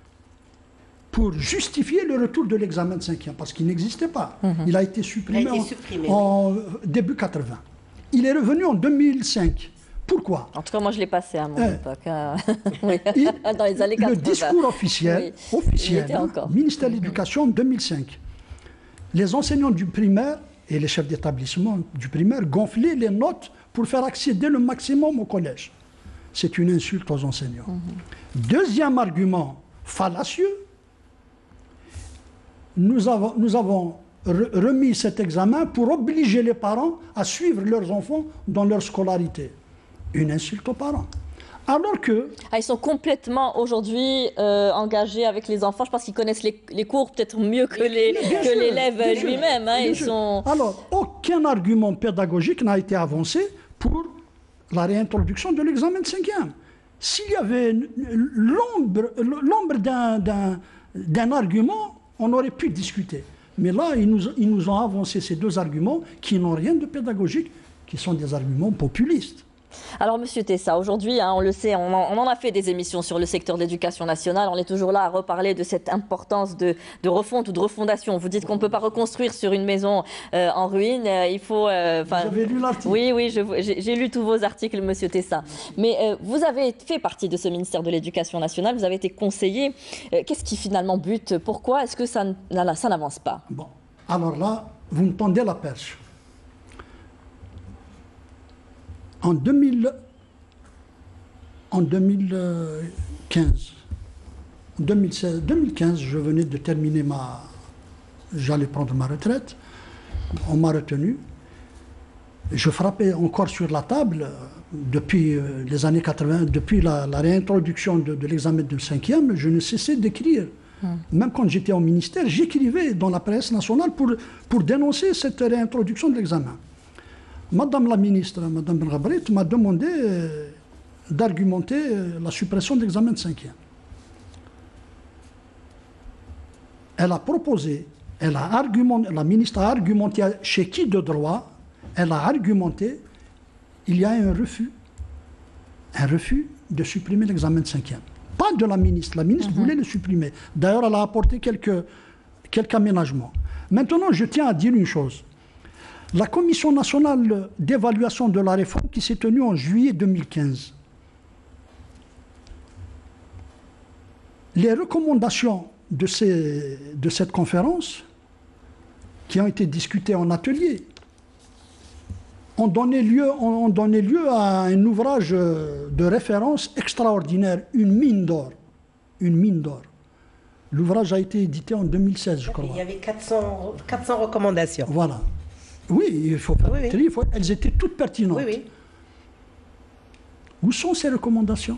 pour justifier le retour de l'examen de cinquième? Parce qu'il n'existait pas. Mm-hmm. Il a été supprimé, a été en, supprimé en oui. début quatre-vingts. Il est revenu en deux mille cinq. Pourquoi? En tout cas, moi, je l'ai passé à mon euh, époque, hein. oui. dans les années quatre-vingts. Le discours officiel, oui. officiel hein, ministère de l'Éducation, mm-hmm. deux mille cinq. Les enseignants du primaire et les chefs d'établissement du primaire gonflaient les notes pour faire accéder le maximum au collège. C'est une insulte aux enseignants. Mm-hmm. Deuxième argument fallacieux, nous avons, nous avons re remis cet examen pour obliger les parents à suivre leurs enfants dans leur scolarité. Une insulte aux parents. Alors que... Ah, ils sont complètement aujourd'hui euh, engagés avec les enfants. Je pense qu'ils connaissent les, les cours peut-être mieux que l'élève lui-même. Hein, ils sont... Alors, aucun argument pédagogique n'a été avancé pour la réintroduction de l'examen de cinquième. S'il y avait l'ombre d'un argument, on aurait pu discuter. Mais là, ils nous, ils nous ont avancé ces deux arguments qui n'ont rien de pédagogique, qui sont des arguments populistes. Alors, Monsieur Tessa, aujourd'hui, hein, on le sait, on en, on en a fait des émissions sur le secteur de l'éducation nationale. On est toujours là à reparler de cette importance de, de refonte ou de refondation. Vous dites qu'on ne peut pas reconstruire sur une maison euh, en ruine. Euh, il faut. Euh, vous avez lu l'article? Oui, oui, j'ai lu tous vos articles, Monsieur Tessa. Mais euh, vous avez fait partie de ce ministère de l'Éducation nationale. Vous avez été conseiller. Euh, Qu'est-ce qui finalement bute? Pourquoi est-ce que ça, ça n'avance pas? Bon, alors là, vous me tendez la perche. En, deux mille, en deux mille quinze, deux mille seize, deux mille quinze, je venais de terminer ma... J'allais prendre ma retraite. On m'a retenu. Je frappais encore sur la table depuis les années quatre-vingt, depuis la, la réintroduction de, de l'examen de cinquième, je ne cessais d'écrire. Hum. Même quand j'étais au ministère, j'écrivais dans la presse nationale pour, pour dénoncer cette réintroduction de l'examen. Madame la ministre, Madame Benrabrit, m'a demandé euh, d'argumenter euh, la suppression de l'examen de cinquième. Elle a proposé, elle a argumenté, la ministre a argumenté chez qui de droit, elle a argumenté, il y a un refus, un refus de supprimer l'examen de cinquième. Pas de la ministre, la ministre mm-hmm. voulait le supprimer. D'ailleurs, elle a apporté quelques, quelques aménagements. Maintenant, je tiens à dire une chose. La Commission nationale d'évaluation de la réforme qui s'est tenue en juillet deux mille quinze, les recommandations de, ces, de cette conférence, qui ont été discutées en atelier, ont donné lieu, ont donné lieu à un ouvrage de référence extraordinaire, une mine d'or. Une mine d'or. L'ouvrage a été édité en deux mille seize, je crois. Il y avait quatre cents, quatre cents recommandations. Voilà. Oui, il faut pas oui, oui. il faut, elles étaient toutes pertinentes. Oui, oui. Où sont ces recommandations?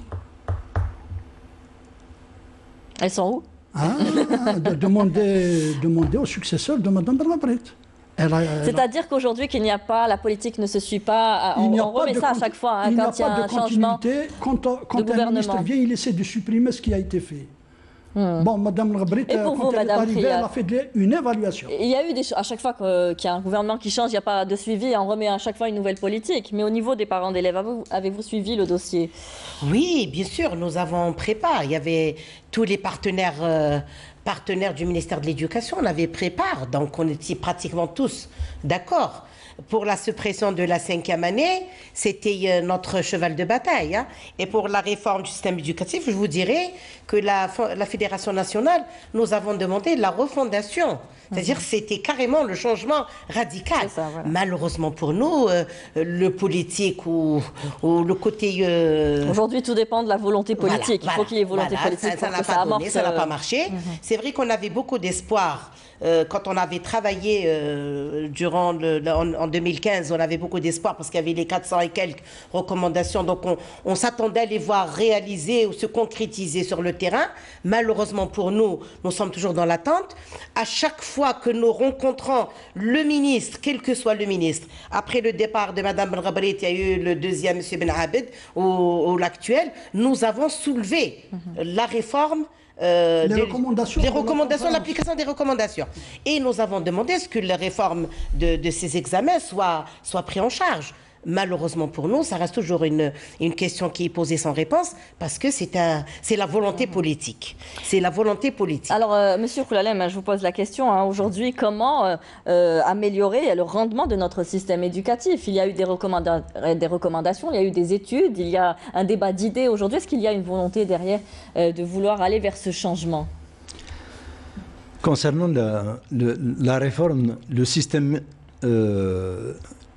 Elles sont où? Ah, de demander, demander au successeur de Mme Benrabrit. C'est-à-dire qu'aujourd'hui, qu'il n'y a pas, la politique ne se suit pas, on, on remet ça à chaque fois, hein, il quand il y a un changement Quand, quand de un ministre vient, il essaie de supprimer ce qui a été fait. Hmm. Bon, Mme Benrabrit, quand vous, elle Madame est arrivée, Kriab, elle a fait une évaluation. Il y a eu des à chaque fois qu'il y a un gouvernement qui change, il n'y a pas de suivi, on remet à chaque fois une nouvelle politique. Mais au niveau des parents d'élèves, avez-vous avez suivi le dossier? Oui, bien sûr, nous avons préparé. Il y avait tous les partenaires, euh, partenaires du ministère de l'Éducation, on avait préparé. Donc on était pratiquement tous d'accord. Pour la suppression de la cinquième année, c'était euh, notre cheval de bataille. Hein. Et pour la réforme du système éducatif, je vous dirais que la, la Fédération nationale, nous avons demandé la refondation. C'est-à-dire que c'était carrément le changement radical. Ça, voilà. Malheureusement pour nous, euh, le politique ou, ou le côté... Euh... Aujourd'hui, tout dépend de la volonté politique. Voilà, Il faut qu'il y ait volonté voilà, politique ça, pour ça que ça pas amorce... donné, ça n'a pas marché. Mm-hmm. C'est vrai qu'on avait beaucoup d'espoir. Euh, quand on avait travaillé euh, durant le, en, en deux mille quinze, on avait beaucoup d'espoir parce qu'il y avait les quatre cents et quelques recommandations. Donc on, on s'attendait à les voir réaliser ou se concrétiser sur le terrain. Malheureusement pour nous, nous sommes toujours dans l'attente. À chaque fois que nous rencontrons le ministre, quel que soit le ministre, après le départ de Mme Benrabrit, il y a eu le deuxième, M. Ben Abed, ou, ou l'actuel, nous avons soulevé mm-hmm. la réforme. Euh, les des, recommandations, les recommandations l'application des recommandations. Et nous avons demandé ce que la réforme de, de ces examens soit, soit prise en charge. Malheureusement pour nous, ça reste toujours une, une question qui est posée sans réponse parce que c'est un, c'est la volonté politique. C'est la volonté politique. Alors, euh, Monsieur Koulalem, je vous pose la question. Hein, aujourd'hui, comment euh, euh, améliorer le rendement de notre système éducatif? Il y a eu des, recommanda des recommandations, il y a eu des études, il y a un débat d'idées aujourd'hui. Est-ce qu'il y a une volonté derrière euh, de vouloir aller vers ce changement? Concernant la, le, la réforme, le système... Euh,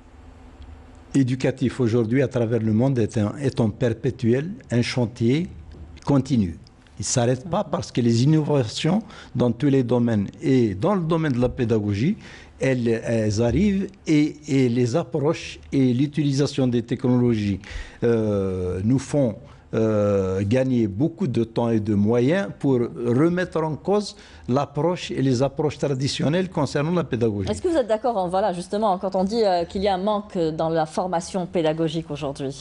éducatif aujourd'hui à travers le monde est un, est en perpétuel, un chantier continu. Il ne s'arrête pas parce que les innovations dans tous les domaines et dans le domaine de la pédagogie, elles, elles arrivent et, et les approches et l'utilisation des technologies euh, nous font euh, gagner beaucoup de temps et de moyens pour remettre en cause l'approche et les approches traditionnelles concernant la pédagogie. Est-ce que vous êtes d'accord, voilà, justement, quand on dit euh, qu'il y a un manque dans la formation pédagogique aujourd'hui?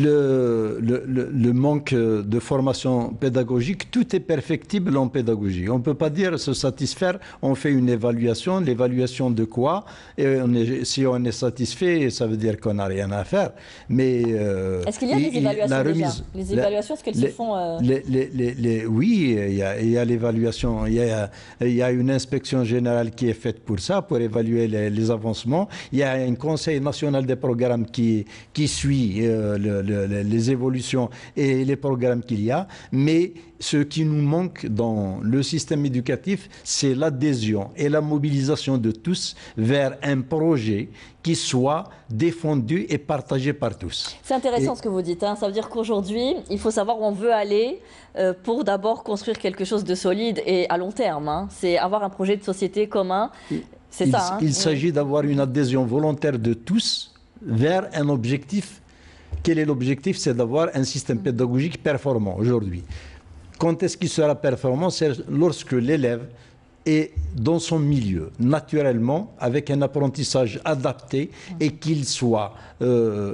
le, le, le, le manque de formation pédagogique, tout est perfectible en pédagogie. On ne peut pas dire se satisfaire, on fait une évaluation, l'évaluation de quoi? Et on est, si on est satisfait, ça veut dire qu'on n'a rien à faire. Mais euh, est-ce qu'il y a des évaluations remise, déjà? Les évaluations, est-ce qu'elles se font euh... les, les, les, les, Oui, il y a, il y a l'évaluation, il y a Il y a une inspection générale qui est faite pour ça, pour évaluer les, les avancements. Il y a un conseil national des programmes qui, qui suit euh, le, le, les évolutions et les programmes qu'il y a. Mais ce qui nous manque dans le système éducatif, c'est l'adhésion et la mobilisation de tous vers un projet qui soit défendu et partagé par tous. C'est intéressant et... ce que vous dites. Hein. Ça veut dire qu'aujourd'hui, il faut savoir où on veut aller euh, pour d'abord construire quelque chose de solide et à long terme. Hein. C'est avoir un projet de société commun. C'est ça. Hein. Il s'agit oui. d'avoir une adhésion volontaire de tous vers un objectif. Quel est l'objectif? C'est d'avoir un système pédagogique performant aujourd'hui. Quand est-ce qu'il sera performant? C'est lorsque l'élève est dans son milieu, naturellement, avec un apprentissage adapté et qu'il soit, euh,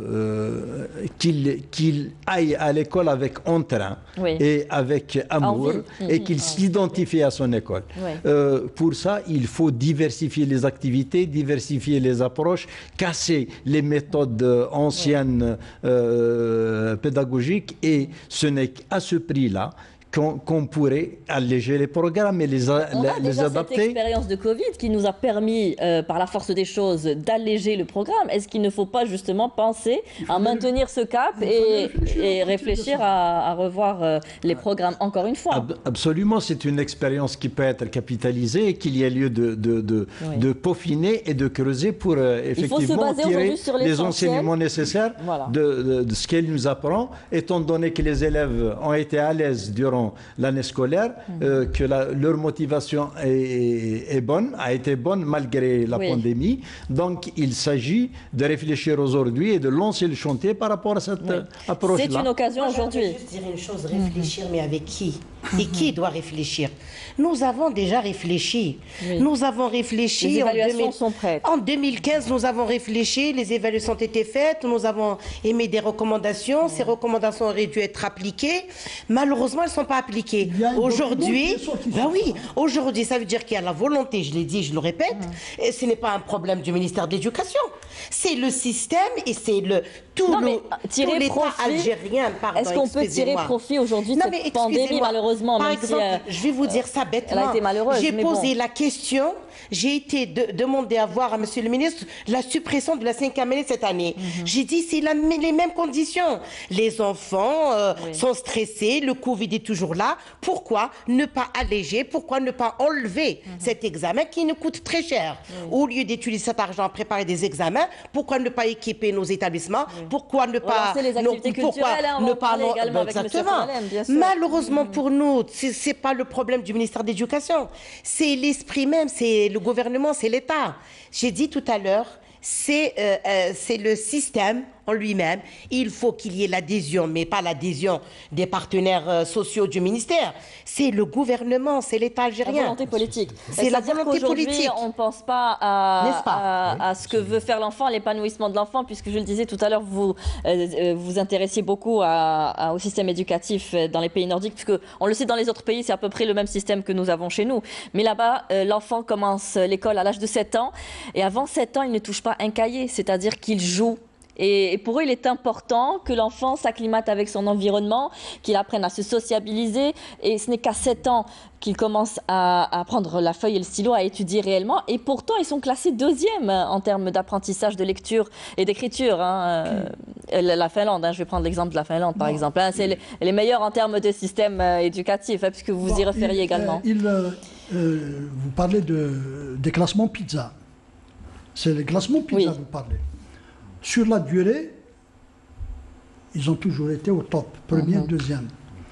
euh, qu'il qu'il aille à l'école avec entrain oui. et avec amour Envie. et qu'il mmh. s'identifie à son école. Oui. Euh, pour ça, il faut diversifier les activités, diversifier les approches, casser les méthodes anciennes oui. euh, pédagogiques et ce n'est qu'à ce prix-là qu'on qu'on pourrait alléger les programmes et les, a- On a les déjà cette adapter. expérience de Covid qui nous a permis, euh, par la force des choses, d'alléger le programme. Est-ce qu'il ne faut pas justement penser à maintenir ce cap et, réfléchir et à partir de réfléchir ça. à, à revoir euh, les programmes encore une fois? Ab- Absolument, c'est une expérience qui peut être capitalisée et qu'il y a lieu de, de, de, Oui. de peaufiner et de creuser pour euh, Il faut se effectivement baser tirer aujourd'hui sur les l'essentiel. enseignements nécessaires Voilà. de, de- de ce qu'elle nous apprend, étant donné que les élèves ont été à l'aise durant l'année scolaire, euh, que la- leur motivation est, est bonne, a été bonne malgré la Oui. pandémie. Donc, il s'agit de réfléchir aujourd'hui et de lancer le chantier par rapport à cette euh, approche-là. C'est une occasion Moi, j'aimerais aujourd'hui. juste dire une chose, réfléchir, mais avec qui? Et qui doit réfléchir? Nous avons déjà réfléchi. Oui. Nous avons réfléchi. Les en évaluations deux mille sont prêtes. En deux mille quinze, nous avons réfléchi, les évaluations ont été faites, nous avons émis des recommandations. Ces recommandations auraient dû être appliquées. Malheureusement, elles ne sont pas appliquées. Il y a un Aujourd'hui, document qui est sorti ben sur oui, ça. aujourd'hui, ça veut dire qu'il y a la volonté, je l'ai dit, je le répète, et ce n'est pas un problème du ministère de l'Éducation. C'est le système et c'est le tout Non, le mais, euh, tirer tout l'État profit- algérien. Pardon, Est-ce qu'on peut tirer excusez-moi. profit aujourd'hui de Non, cette mais pandémie, excusez-moi. malheureusement, Par même si, exemple, euh, je vais vous dire ça bêtement. elle a été malheureuse, J'ai mais posé bon. la question, j'ai été de- demandé à voir à Monsieur le ministre la suppression de la cinquième année cette année. Mhm. J'ai dit, c'est la- les mêmes conditions. Les enfants euh, sont stressés, le Covid est toujours là. Pourquoi ne pas alléger, pourquoi ne pas enlever Mhm. cet examen qui nous coûte très cher? Au lieu d'utiliser cet argent à préparer des examens, pourquoi ne pas équiper nos établissements? Pourquoi ne pas... Relancer les non, activités pourquoi culturelles, hein, on va ne en parler pas- également avec Monsieur Exactement. Foualem, bien sûr. Malheureusement pour nous, c'est c'est pas le problème du ministère de l'Éducation. C'est l'esprit même, c'est le gouvernement, c'est l'État. J'ai dit tout à l'heure, c'est euh, euh, c'est le système en lui-même. Il faut qu'il y ait l'adhésion, mais pas l'adhésion des partenaires euh, sociaux du ministère. C'est le gouvernement, c'est l'État La algérien. volonté politique. C'est la C'est-à-dire volonté qu'aujourd'hui, politique. on ne pense pas à, N'est-ce pas? à, à ce que veut faire l'enfant, à l'épanouissement de l'enfant, puisque je le disais tout à l'heure, vous euh, euh, vous intéressiez beaucoup à, à- au système éducatif euh, dans les pays nordiques, puisque on le sait, dans les autres pays, c'est à peu près le même système que nous avons chez nous. Mais là-bas, euh, l'enfant commence l'école à l'âge de sept ans, et avant sept ans, il ne touche pas un cahier, c'est-à-dire qu'il joue. Et et pour eux, il est important que l'enfant s'acclimate avec son environnement, qu'il apprenne à se sociabiliser. Et ce n'est qu'à sept ans qu'il commence à, à prendre la feuille et le stylo, à étudier réellement. Et pourtant, ils sont classés deuxième en termes d'apprentissage de lecture et d'écriture. Hein. Euh, la Finlande, hein, je vais prendre l'exemple de la Finlande, par Bon. exemple. Hein. C'est les, les meilleurs en termes de système euh, éducatif, hein, puisque vous Bon, y référiez il- également. euh, il, euh, euh, vous parlez de, des classements pizza. C'est les classements pizza Oui. que vous parlez. Sur la durée, ils ont toujours été au top, premier, Mhm. deuxième.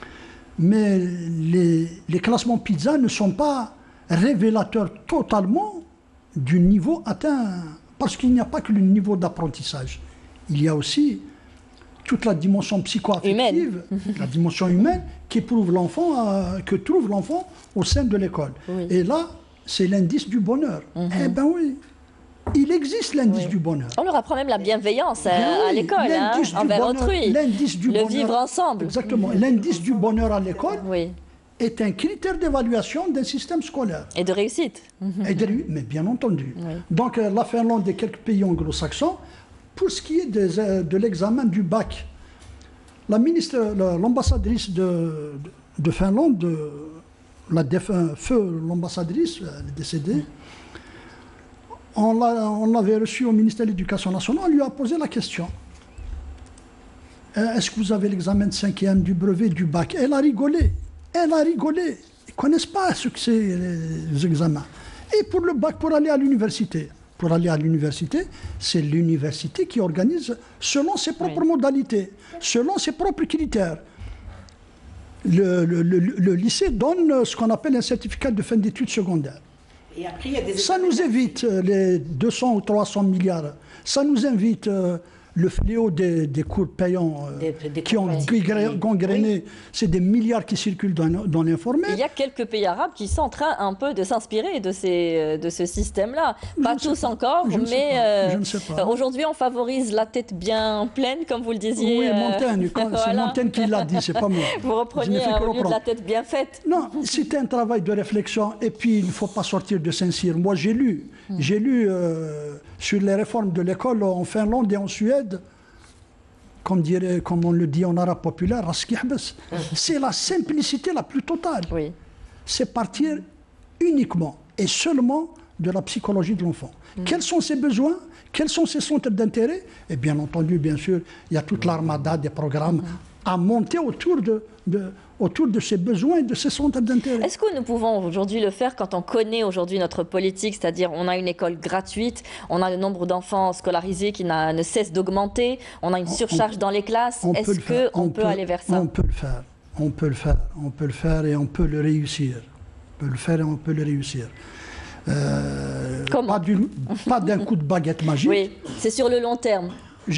Mais les, les classements pizza ne sont pas révélateurs totalement du niveau atteint, parce qu'il n'y a pas que le niveau d'apprentissage. Il y a aussi toute la dimension psycho-affective, la dimension humaine qui prouve l'enfant, euh, que trouve l'enfant au sein de l'école. Oui. Et là, c'est l'indice du bonheur. Eh ben oui, il existe l'indice Oui. du bonheur. On leur apprend même la bienveillance euh, Ben à oui, l'école, hein, l'indice du envers bonheur- autrui. l'indice du Le bonheur- vivre ensemble. Exactement. L'indice du bonheur à l'école Oui. est un critère d'évaluation d'un système scolaire. Et de réussite. Et de lui- mais bien entendu. Oui. Donc euh, la Finlande et quelques pays anglo-saxons, pour ce qui est des, euh, de l'examen du bac, la ministre, la- l'ambassadrice de, de, de Finlande, de- la défunt feu l'ambassadrice, elle est décédée, on l'a- on l'avait reçue au ministère de l'Éducation nationale, on lui a posé la question. Euh, Est-ce que vous avez l'examen de cinquième, du brevet, du bac? Elle a rigolé. Elle a rigolé. Ils ne connaissent pas ce que c'est les examens. Et pour le bac, pour aller à l'université, pour aller à l'université, c'est l'université qui organise selon ses propres Oui. modalités, selon ses propres critères. Le, le- le- le lycée donne ce qu'on appelle un certificat de fin d'études secondaires. Et après, il y a des Ça nous évite euh, les deux cents ou trois cents milliards. Ça nous évite euh, le fléau des, des cours payants euh, Des- des qui cours ont payants. gangré- Oui. gangréné. C'est des milliards qui circulent dans, dans l'informel. Il y a quelques pays arabes qui sont en train un peu de s'inspirer de, ces, de ce système-là. Pas ne sais tous pas. encore, Je ne sais mais pas. euh, Je ne sais pas. euh, aujourd'hui on favorise la tête bien pleine, comme vous le disiez. Oui, euh, Montaigne, quand- c'est voilà. Montaigne qui l'a dit, c'est pas moi. Vous Je repreniez ne fais que euh, au lieu de reprendre. la tête bien faite. Non, c'est un travail de réflexion et puis il ne faut pas sortir de Saint-Cyr. Moi, j'ai lu, Hmm. j'ai lu euh, sur les réformes de l'école en Finlande et en Suède. comme, dirait, comme on le dit en arabe populaire, c'est la simplicité la plus totale. Oui. C'est partir uniquement et seulement de la psychologie de l'enfant. Mmh. Quels sont ses besoins? Quels sont ses centres d'intérêt? Et bien entendu, bien sûr, il y a toute l'armada des programmes mmh. à monter autour de, de, autour de ses besoins et de ses centres d'intérêt. Est-ce que nous pouvons aujourd'hui le faire quand on connaît aujourd'hui notre politique, c'est-à-dire on a une école gratuite, on a le nombre d'enfants scolarisés qui ne cesse d'augmenter, on a une surcharge on, dans les classes, est-ce qu'on peut, peut aller vers ça? On peut le faire, on peut le faire, on peut le faire et on peut le réussir. On peut le faire et on peut le réussir. Euh, Comment? Pas d'un coup de baguette magique. Oui, c'est sur le long terme.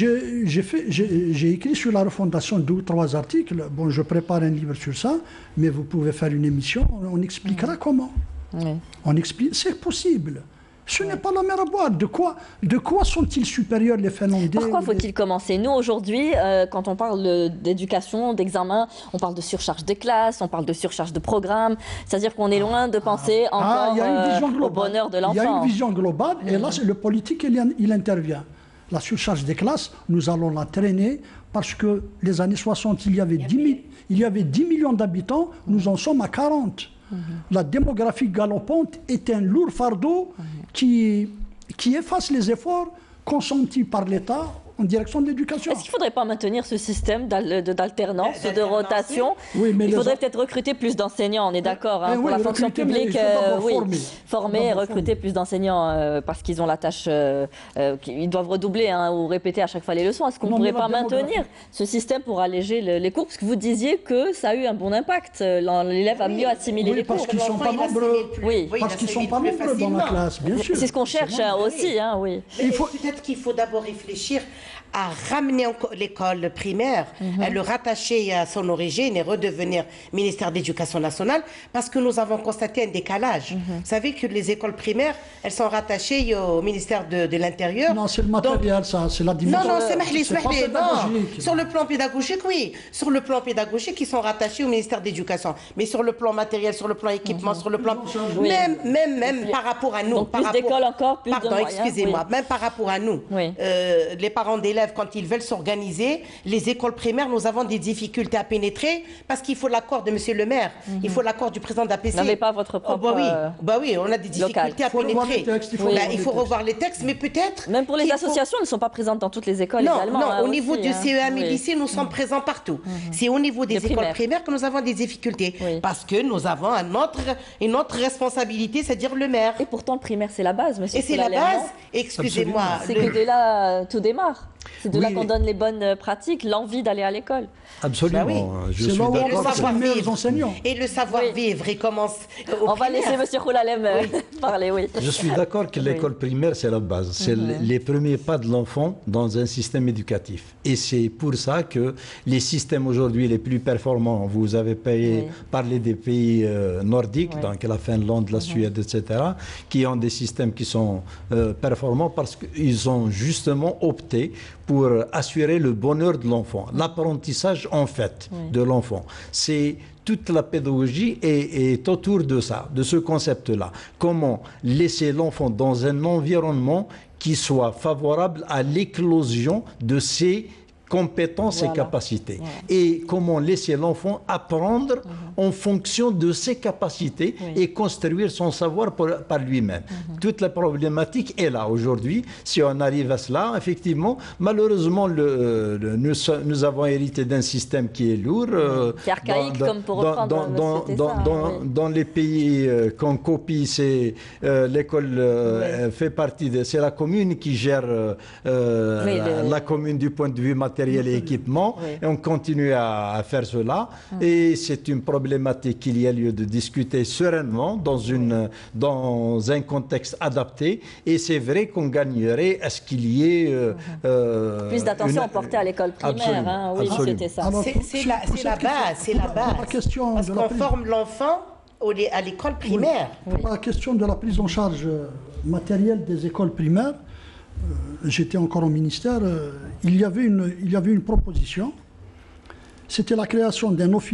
J'ai écrit sur la refondation deux ou trois articles. Bon, je prépare un livre sur ça, mais vous pouvez faire une émission, on expliquera mmh. comment. Oui. On explique, c'est possible. Ce oui. n'est pas la mer à boire. De quoi, de quoi sont-ils supérieurs les Finlandais? Pourquoi faut-il commencer? Nous, aujourd'hui, euh, quand on parle d'éducation, d'examen, on parle de surcharge des classes, on parle de surcharge de programmes. C'est-à-dire qu'on est loin de penser ah, encore ah, euh, au bonheur de l'enfant. Il y a une vision globale, mmh. et là, le politique, il, il intervient. La surcharge des classes, nous allons la traîner parce que les années soixante, il y avait dix, mille, il y avait dix millions d'habitants, nous en sommes à quarante. Mmh. La démographie galopante est un lourd fardeau mmh. qui, qui efface les efforts consentis par l'État en direction de l'éducation. Est-ce qu'il ne faudrait pas maintenir ce système d'alternance, de rotation? Oui, mais il faudrait peut-être recruter plus d'enseignants, on est d'accord, hein, eh pour oui, la fonction publique, euh, oui, former, former et recruter plus d'enseignants euh, parce qu'ils ont la tâche, euh, euh, ils doivent redoubler hein, ou répéter à chaque fois les leçons. Est-ce qu'on ne pourrait pas maintenir ce système pour alléger le, les cours? Parce que vous disiez que ça a eu un bon impact, l'élève a mieux assimilé oui, les parce cours. Qu'ils sont pas nombreux. Oui, parce qu'ils ne sont pas nombreux dans la classe, bien sûr. C'est ce qu'on cherche hein, aussi, hein, oui. Faut... Peut-être qu'il faut d'abord réfléchir à ramener l'école primaire, mm-hmm. à le rattacher à son origine et redevenir ministère d'éducation nationale, parce que nous avons constaté un décalage. Mm-hmm. Vous savez que les écoles primaires, elles sont rattachées au ministère de, de l'Intérieur. Non, c'est le matériel, donc... ça, c'est la dimension. Non, non, c'est mahli, c'est mahli, non. Sur le plan pédagogique, oui. Sur le plan pédagogique, ils sont rattachés au ministère d'éducation. Mais sur le plan matériel, sur le plan équipement, mm-hmm. sur le plan... Oui. Même, même, même par rapport à nous. Donc par plus d'écoles encore, plus Pardon, de moyens. excusez-moi, oui. Même par rapport à nous. Oui. Euh, les parents d'élèves, quand ils veulent s'organiser, les écoles primaires, nous avons des difficultés à pénétrer parce qu'il faut l'accord de Monsieur le maire, mm-hmm. il faut l'accord du président de l'A P C. Vous n'avez pas votre propre... Oh, bah, oui. bah oui, on a des difficultés local. à pénétrer. Textes, il faut, oui. bah, il faut revoir les textes, mais peut-être... Même pour les associations, faut... ne sont pas présentes dans toutes les écoles non, également. Non, hein, au niveau aussi, du hein. C E A M et oui. lycée, nous sommes mm-hmm. présents partout. Mm-hmm. C'est au niveau des, des écoles primaires. primaires que nous avons des difficultés. Oui. Parce que nous avons un autre, une autre responsabilité, c'est-à-dire le maire. Et pourtant, le primaire, c'est la base, monsieur. Et c'est la base, excusez-moi. C'est le... que de là, tout démarre. C'est de oui. là qu'on donne les bonnes pratiques, l'envie d'aller à l'école. Absolument. Bah oui. Je suis d'accord. Et le savoir-vivre. Et le savoir-vivre, oui. il commence au On primaire. va laisser M. Khoulalem oui. parler, oui. Je suis d'accord que l'école oui. primaire, c'est la base. C'est mm-hmm. les premiers pas de l'enfant dans un système éducatif. Et c'est pour ça que les systèmes aujourd'hui les plus performants, vous avez payé, oui. parlé des pays euh, nordiques, oui. donc la Finlande, la mm-hmm. Suède, et cetera, qui ont des systèmes qui sont euh, performants parce qu'ils ont justement opté pour assurer le bonheur de l'enfant. L'apprentissage, en fait, oui. de l'enfant. C'est toute la pédagogie est, est autour de ça, de ce concept-là. Comment laisser l'enfant dans un environnement qui soit favorable à l'éclosion de ses compétences voilà. et capacités. Voilà. Et comment laisser l'enfant apprendre mmh. en fonction de ses capacités oui. et construire son savoir pour, par lui-même. Mmh. Toute la problématique est là aujourd'hui. Si on arrive à cela, effectivement, malheureusement, le, le, nous, nous avons hérité d'un système qui est lourd. Euh, qui est archaïque, dans, comme pour reprendre dans, dans, dans, ça, dans, oui. dans les pays euh, qu'on copie, c'est euh, l'école euh, oui. fait partie de... C'est la commune qui gère euh, oui, la, le... la commune du point de vue matériel et équipement, oui. et on continue à, à faire cela. Mmh. Et c'est une problématique qu'il y a lieu de discuter sereinement dans, une, dans un contexte adapté. Et c'est vrai qu'on gagnerait à ce qu'il y ait... Euh, mmh. euh, plus d'attention portée à l'école primaire. Hein, oui, c'était ça. C'est la, la base, c'est la base. Parce qu'on forme l'enfant à l'école primaire. Oui. Oui. La question de la prise en charge matérielle des écoles primaires, Euh, j'étais encore au ministère, euh, il, y avait une, il y avait une proposition, c'était la création d'un office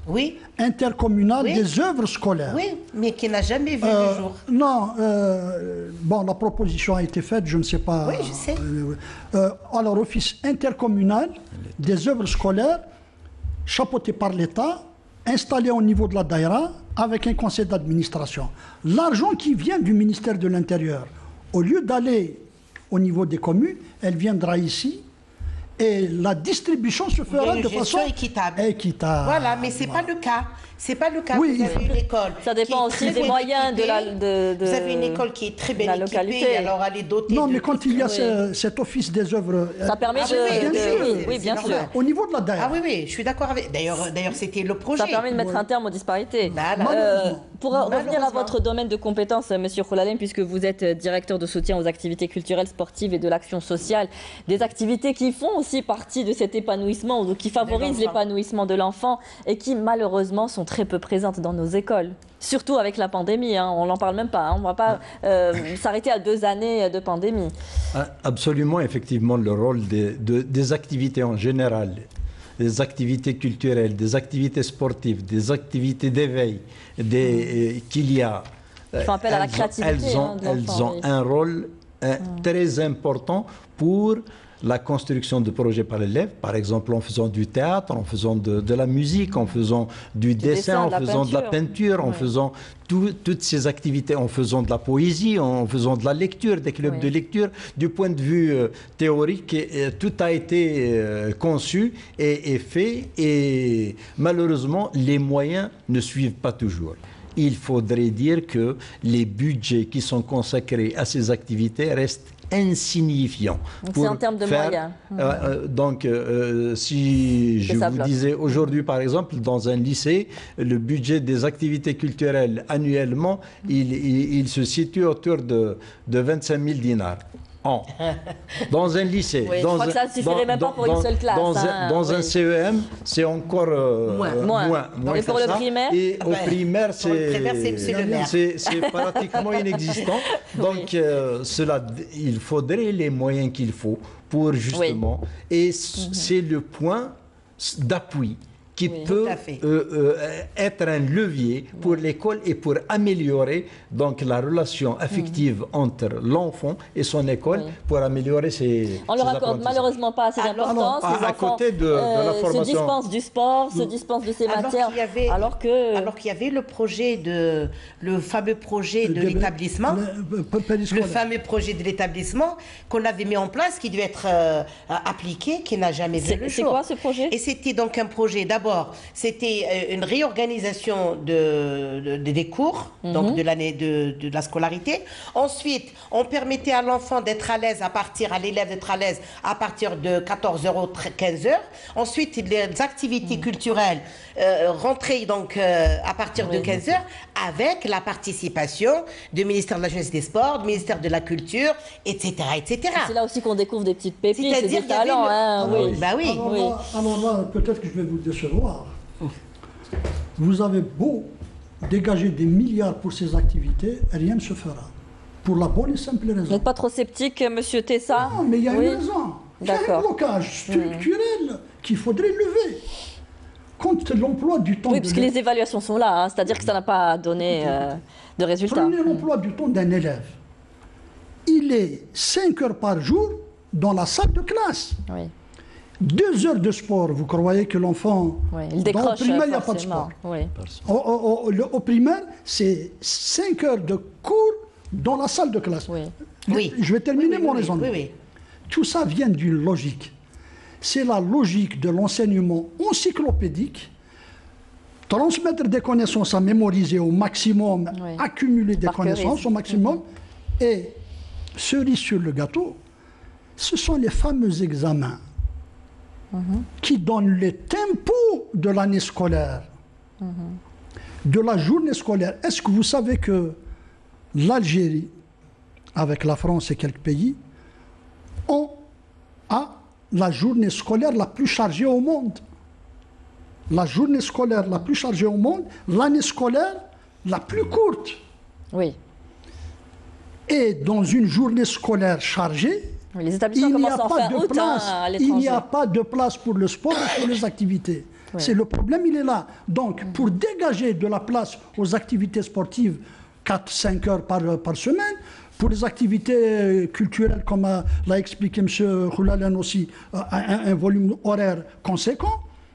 Oui. intercommunal Oui. des œuvres scolaires. Oui, mais qui n'a jamais vu Euh, le jour. Non, euh, bon, la proposition a été faite, je ne sais pas. Oui, je sais. Euh, euh, alors, office intercommunal des œuvres scolaires, chapeauté par l'État, installé au niveau de la Daïra, avec un conseil d'administration. L'argent qui vient du ministère de l'Intérieur, au lieu d'aller au niveau des communes, elle viendra ici. Et la distribution se fera une de gestion façon équitable. équitable. Voilà, mais ce n'est pas le cas. C'est pas le cas. Oui, vous avez une école. Ça dépend qui est aussi très des bien moyens de la- équipée. de- de- Vous avez une école qui est très bien la équipée. localité. Alors elle est dotée Non, de... mais quand il y a Oui. ce- cet office des œuvres. Ça permet Ah de... oui, oui, de- bien sûr, oui, c'est- oui, c'est bien normal. sûr. Au niveau de la Daïra. Ah oui, oui, je suis d'accord avec... D'ailleurs, d'ailleurs, c'était le projet. Ça permet de mettre un terme aux disparités. Voilà. Euh, pour revenir à Malheureusement. votre domaine de compétences, Monsieur Khoulalem, puisque vous êtes directeur de soutien aux activités culturelles, sportives et de l'action sociale, des activités qui font aussi partie de cet épanouissement ou qui favorisent l'enfant. l'épanouissement de l'enfant et qui malheureusement sont très peu présentes dans nos écoles. Surtout avec la pandémie, hein, on n'en parle même pas. Hein, on ne va pas euh, s'arrêter à deux années de pandémie. Ah, absolument, effectivement, le rôle des, de- des activités en général, des activités culturelles, des activités sportives, des activités d'éveil, des, euh, qu'il y a. Ils font appel à la elles ont- créativité, Elles ont, hein, de l'enfant, elles ont oui. un rôle euh, très important pour la construction de projets par l'élève, par exemple en faisant du théâtre, en faisant de, de la musique, en faisant du, dessin, dessin, en de la faisant de la peinture. peinture, en Oui. faisant tout- toutes ces activités, en faisant de la poésie, en faisant de la lecture, des clubs Oui. de lecture. Du point de vue euh, théorique, euh, tout a été euh, conçu et, et fait, et malheureusement, les moyens ne suivent pas toujours. Il faudrait dire que les budgets qui sont consacrés à ces activités restent insignifiants. Donc pour c'est en termes de faire- moyens. euh, euh, donc, euh, si je ça vous bloque. disais aujourd'hui, par exemple, dans un lycée, le budget des activités culturelles annuellement, il, il- il se situe autour de, de vingt-cinq mille dinars. An. Dans un lycée. Oui, je dans crois que ça un- ne suffirait même pas pour une seule classe, Dans, un, hein, dans un oui. C E M, c'est encore euh, Moins. euh, Moins. moins, moins Et pour que le ça. primaire Et Ah au ben, primaire, pour le primaire, c'est monsieur le maire. c'est c'est pratiquement inexistant. Donc, euh, cela, il faudrait les moyens qu'il faut pour justement. Et c- c'est le point d'appui qui Oui. peut Tout à fait. euh, euh, être un levier pour l'école et pour améliorer donc la relation affective entre l'enfant et son école, Oui. pour améliorer ses On leur ses accorde apprentissages. malheureusement pas assez Alors, d'importance. à- Les à enfants côté de- de la euh, se formation. dispensent du sport, se dispensent de ces Alors matières. qu'il y avait- alors que Alors qu'il y avait le projet de... Le fameux projet de De- l'établissement. le- le- Le périscolaire. fameux projet de l'établissement qu'on avait mis en place, qui devait être euh, appliqué, qui n'a jamais vu C'est- le c'est jour. quoi ce projet? Et c'était donc un projet, d'abord, c'était euh, une réorganisation de, de- de- des cours, Mhm. donc de l'année de, de la scolarité. Ensuite, on permettait à l'enfant d'être à l'aise à partir, à l'élève d'être à l'aise à partir de quatorze heures ou quinze heures. Ensuite, les activités Mhm. culturelles euh, rentraient donc euh, à partir de Oui. quinze heures avec la participation du ministère de la Jeunesse et des Sports, du ministère de la Culture, et cetera, et cetera. c'est là aussi qu'on découvre des petites pépites et C'est-à-dire des qu'il y avait talents. le- hein, Ah oui. Bah oui. Alors Oui. là, alors là, peut-être que je vais vous décevoir. Vous avez beau dégager des milliards pour ces activités, rien ne se fera. Pour la bonne et simple Vous raison. n'êtes pas trop sceptique, Monsieur Tessa? Non, mais il y a Oui. une raison. Il y a un D'accord. blocage structurel qu'il faudrait lever. Compte l'emploi du temps Oui, de puisque l'élève. les évaluations sont là, hein, c'est-à-dire que ça n'a pas donné euh, de résultats. Prenez l'emploi du temps d'un élève. Il est cinq heures par jour dans la salle de classe. Oui, Deux heures de sport, vous croyez que l'enfant... oui. Il Dans décroche le primaire, il n'y euh, a pas de forcément. sport. Oui. Au, au- au- le- au primaire, c'est cinq heures de cours dans la salle de classe. Oui. Oui. Je vais terminer Oui, oui, mon oui, raisonnement. oui, oui. Tout ça vient d'une logique. C'est la logique de l'enseignement encyclopédique. Transmettre des connaissances à mémoriser au maximum, Oui. accumuler des Par cœurisme. connaissances au maximum. Et cerise sur le gâteau, ce sont les fameux examens qui donnent le tempo de l'année scolaire, de la journée scolaire. Est-ce que vous savez que l'Algérie, avec la France et quelques pays, ont a la journée scolaire la plus chargée au monde? La journée scolaire la plus chargée au monde, l'année scolaire la plus courte. Oui. Et dans une journée scolaire chargée, Oui, les établissements il n'y a commencent en pas fin de août hein, place. à Il l'étranger. n'y a pas de place pour le sport et pour les activités. Oui. C'est le problème, il est là. Donc, pour dégager de la place aux activités sportives, quatre cinq heures par, par semaine, pour les activités culturelles, comme l'a expliqué M. Khoulalen aussi, un, un volume horaire conséquent,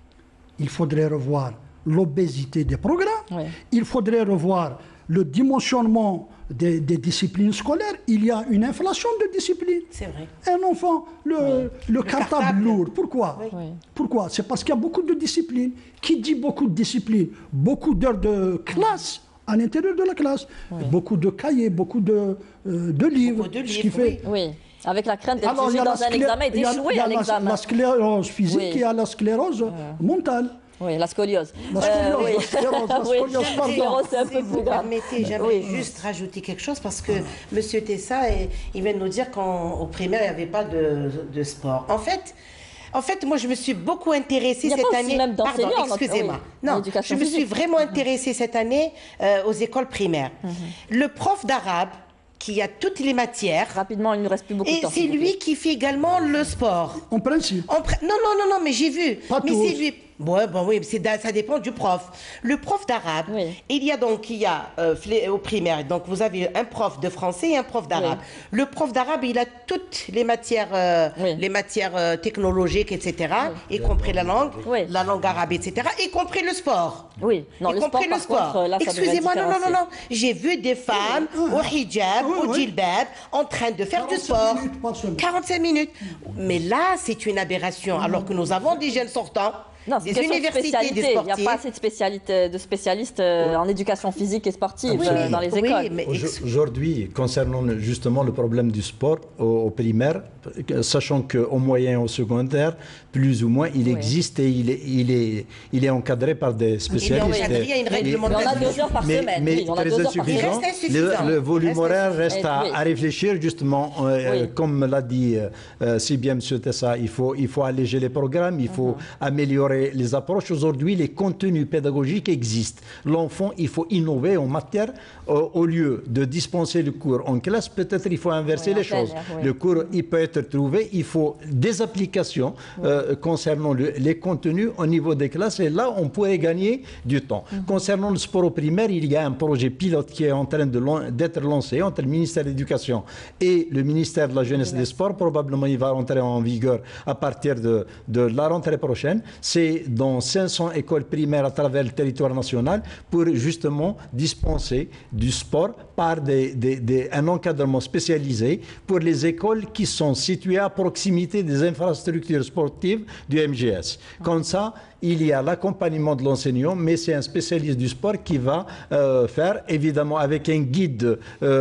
il faudrait revoir l'obésité des programmes, oui. il faudrait revoir le dimensionnement des, des disciplines scolaires. Il y a une inflation de disciplines. C'est vrai. Un enfant, le, oui. le, le cartable, cartable lourd, pourquoi oui. Pourquoi? C'est parce qu'il y a beaucoup de disciplines. Qui dit beaucoup de disciplines? Beaucoup d'heures de classe à l'intérieur de la classe. Oui. Beaucoup de cahiers, beaucoup de, euh, de livres. Beaucoup de livres, ce qui fait... oui. oui. Avec la crainte d'être jugé dans un examen et d'échouer à l'examen. Il y a la sclérose physique oui. et il y a la sclérose euh. mentale. Oui, la scoliose. La scoliose, euh, oui. la sclérose, la scoliose, oui. c'est un peu si vous permettez, j'aimerais oui. juste rajouter quelque chose parce que M. Tessa, il vient de nous dire qu'au primaire, il n'y avait pas de, de sport. En fait, en fait, moi, je me suis beaucoup intéressée cette année. Même Pardon, excusez-moi. Oui, non, je me suis vraiment intéressée cette année euh, aux écoles primaires. Mm-hmm. Le prof d'arabe, qui a toutes les matières. Rapidement, il ne reste plus beaucoup de temps. Et c'est lui qui fait également le sport. En principe. En pr... Non, non, non, non, mais j'ai vu. Pas mais tous. c'est lui. Ouais, bon, oui, ça dépend du prof. Le prof d'arabe, oui. il y a donc, il y a euh, au primaire, donc vous avez un prof de français et un prof d'arabe. Oui. Le prof d'arabe, il a toutes les matières, euh, oui. les matières euh, technologiques, et cetera, oui. y compris la langue, oui. la langue arabe, et cetera, y compris le sport. Oui, non, y le compris sport, le sport. Excusez-moi, non, non, non, non. J'ai vu des femmes oui. au hijab, oui. au djilbab, en train de faire du sport. Minutes, quarante-cinq minutes. Mais là, c'est une aberration, alors que nous avons des jeunes sortants. Non, c'est une université des sportifs. Il n'y a pas assez de, spécialité, de spécialistes euh, en éducation physique et sportive oui, euh, dans les oui, écoles. Mais... Aujourd'hui, concernant justement le problème du sport au, au primaire, sachant qu'au moyen et au secondaire, plus ou moins, il oui. existe et il est, il, est, il est encadré par des spécialistes. Il, il y a une réglementation. Mais on a deux heures par mais, semaine. Mais oui, on a très deux insuffisant. Heures par le, le volume reste horaire reste à, oui. à réfléchir justement, euh, oui. comme l'a dit euh, si bien M. Tessa, il faut, il faut alléger les programmes, il faut uh-huh. améliorer les approches. Aujourd'hui, les contenus pédagogiques existent. L'enfant, il faut innover en matière. Euh, au lieu de dispenser le cours en classe, peut-être il faut inverser oui, les choses. Oui. Le cours, il peut être trouvé. Il faut des applications oui. euh, concernant le, les contenus au niveau des classes. Et là, on pourrait gagner du temps. Mm-hmm. Concernant le sport au primaire, il y a un projet pilote qui est en train d'être lancé entre le ministère de l'Éducation et le ministère de la Jeunesse et des Sports. Probablement, il va rentrer en vigueur à partir de, de la rentrée prochaine. C'est dans cinq cents écoles primaires à travers le territoire national pour justement dispenser du sport par des, des, des, un encadrement spécialisé pour les écoles qui sont situées à proximité des infrastructures sportives du M G S. Comme ça, il y a l'accompagnement de l'enseignant, mais c'est un spécialiste du sport qui va euh, faire, évidemment, avec un guide euh,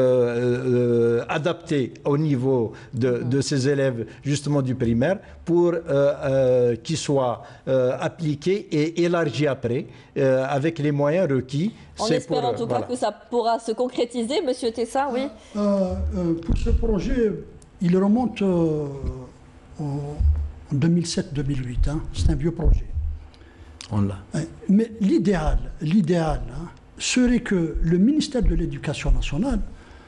euh, adapté au niveau de, de ses élèves, justement du primaire, pour euh, euh, qu'il soit euh, appliqué et élargi après, euh, avec les moyens requis. On espère pour, en tout voilà. cas que ça pourra se concrétiser, Monsieur Tessa, oui. Euh, euh, pour ce projet, il remonte euh, en deux mille sept deux mille huit. Hein. C'est un vieux projet. On l'a. Mais l'idéal, l'idéal hein, serait que le ministère de l'Éducation nationale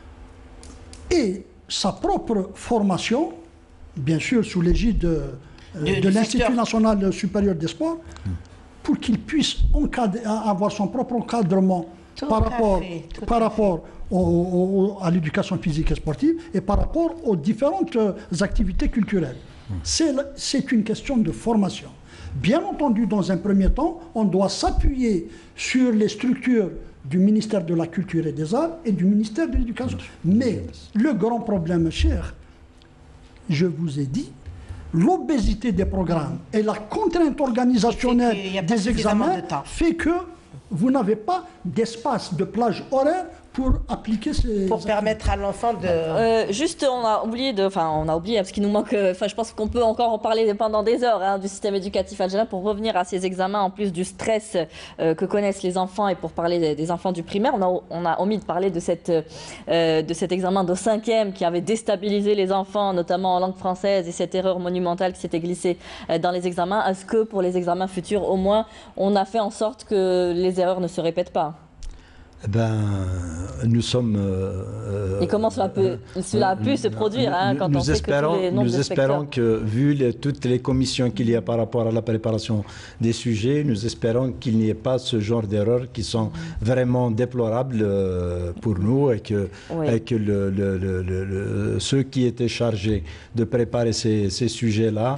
ait sa propre formation, bien sûr sous l'égide de, de, de l'Institut national supérieur des sports, hum. pour qu'il puisse encadrer, avoir son propre encadrement tout par rapport, fait, par rapport au, au, à l'éducation physique et sportive et par rapport aux différentes activités culturelles. Hum. C'est une question de formation. Bien entendu, dans un premier temps, on doit s'appuyer sur les structures du ministère de la Culture et des Arts et du ministère de l'Éducation. Mais le grand problème, cher, je vous ai dit, l'obésité des programmes et la contrainte organisationnelle des examens de fait que vous n'avez pas d'espace de plage horaire pour appliquer ces... Pour permettre à l'enfant de... Euh, juste, on a oublié de... Enfin, on a oublié, parce qu'il nous manque... Enfin, je pense qu'on peut encore en parler pendant des heures, hein, du système éducatif algérien, pour revenir à ces examens, en plus du stress euh, que connaissent les enfants, et pour parler des, des enfants du primaire. On a, on a omis de parler de, cette, euh, de cet examen de cinquième qui avait déstabilisé les enfants, notamment en langue française, et cette erreur monumentale qui s'était glissée euh, dans les examens. Est-ce que, pour les examens futurs, au moins, on a fait en sorte que les erreurs ne se répètent pas ? Eh ben, nous sommes. Euh, Et comment cela, peut, cela a pu se produire hein, quand nous on sait espérons, que tous les nombres Nous espérons que, vu les, toutes les commissions qu'il y a par rapport à la préparation des sujets, nous espérons qu'il n'y ait pas ce genre d'erreurs qui sont vraiment déplorables euh, pour nous et que, oui. et que le, le, le, le, ceux qui étaient chargés de préparer ces, ces sujets-là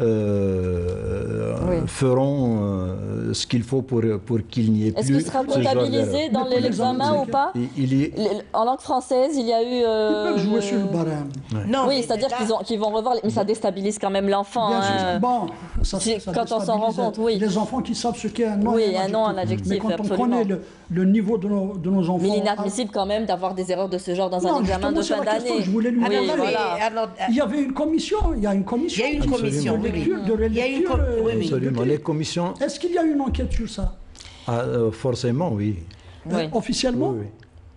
euh, oui. feront euh, ce qu'il faut pour, pour qu'il n'y ait plus. Est-ce que ce sera comptabilisé dans l'examen ou pas? il, il y... En langue française, il y a eu... Euh, Ils peuvent jouer sur le barème. Ouais. Non, oui, c'est-à-dire qu'ils qu'ils vont revoir... Mais ça déstabilise quand même l'enfant. Hein. Bon, ça, ça quand on s'en rend compte, oui. Les enfants qui savent ce qu'est un nom oui, et un, un nom, un adjectif. Mais quand absolument. on connaît le, le niveau de nos, de nos enfants... Mais il est inadmissible quand même d'avoir des erreurs de ce genre dans non, un examen de fin d'année. Je voulais lui oui, demander. Voilà. Alors, il y avait une commission, il y a une commission. Il y a une commission, de lecture, oui. de relecture. Il y a une com oui, oui. Absolument, les commissions... Est-ce qu'il y a une enquête sur ça? Ah, euh, forcément, oui. oui. Euh, officiellement oui, oui.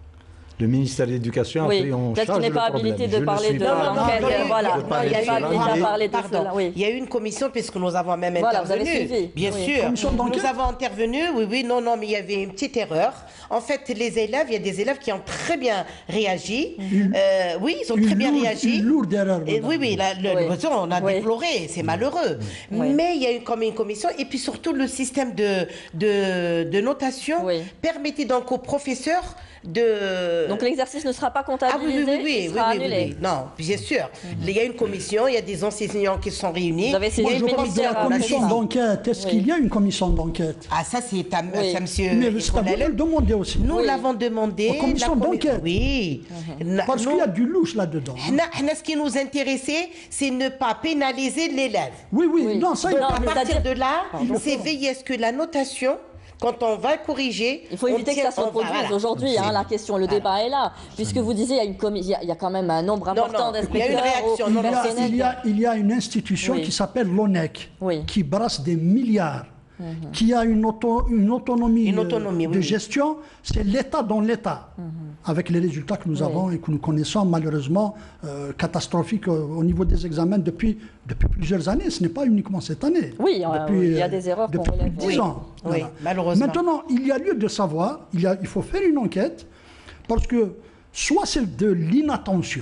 Le ministère de l'Éducation a oui. pris en charge le problème. Peut-être qu'il n'est pas habilité de parler de l'enquête. Voilà, il n'est pas habilité à parler de cela. Oui. Il y a eu une commission puisque nous avons même voilà, intervenu. Vous avez suivi. Bien oui. sûr. Nous avons intervenu, oui, oui, non, non, mais il y avait une petite erreur. En fait, les élèves, il y a des élèves qui ont très bien réagi. Une, euh, oui, ils ont très bien lourde, réagi. Une lourde erreur. Et oui, oui, la, le, oui. Le, on a oui. déploré, c'est malheureux. Oui. Mais il y a eu comme une commission. Et puis surtout, le système de, de, de notation oui. permettait donc aux professeurs de... Donc l'exercice ne sera pas comptabilisé, ah, oui, oui, oui, il oui, sera oui, annulé. Oui, oui. Non, bien sûr. Mm-hmm. Il y a une commission, il y a des enseignants qui sont réunis. Vous avez Moi, je parle de la commission d'enquête. Est-ce oui. qu'il y a une commission d'enquête? Ah, ça, c'est à, oui. à monsieur... Mais c'est à vous de le demander aussi. Nous oui. l'avons demandé. La commission la d'enquête. Oui. Mm-hmm. Parce qu'il y a du louche là-dedans. Hein. Ce qui nous intéressait, c'est ne pas pénaliser l'élève. Oui, oui, oui. Non, ça, Donc, non, à partir de là, c'est veiller à ce que la notation... Quand on va corriger, il faut éviter que ça se reproduise voilà. aujourd'hui. Hein, la question, le voilà. débat est là, puisque vous disiez il y a une commission, il y a quand même un nombre important d'inspecteurs. Il y a une réaction. Non, il, il, y a, il y a une institution oui. qui s'appelle l'O N E C, oui. qui brasse des milliards, mm-hmm. qui a une, auto, une autonomie, une autonomie de oui, gestion. Oui. C'est l'État dans l'État, mm-hmm. avec les résultats que nous oui. avons et que nous connaissons malheureusement euh, catastrophiques euh, au niveau des examens depuis, depuis plusieurs années. Ce n'est pas uniquement cette année. Oui, depuis, il y a des erreurs depuis plus de dix oui. ans. Oui, voilà. malheureusement. Maintenant, il y a lieu de savoir, il, y a, il faut faire une enquête, parce que soit c'est de l'inattention,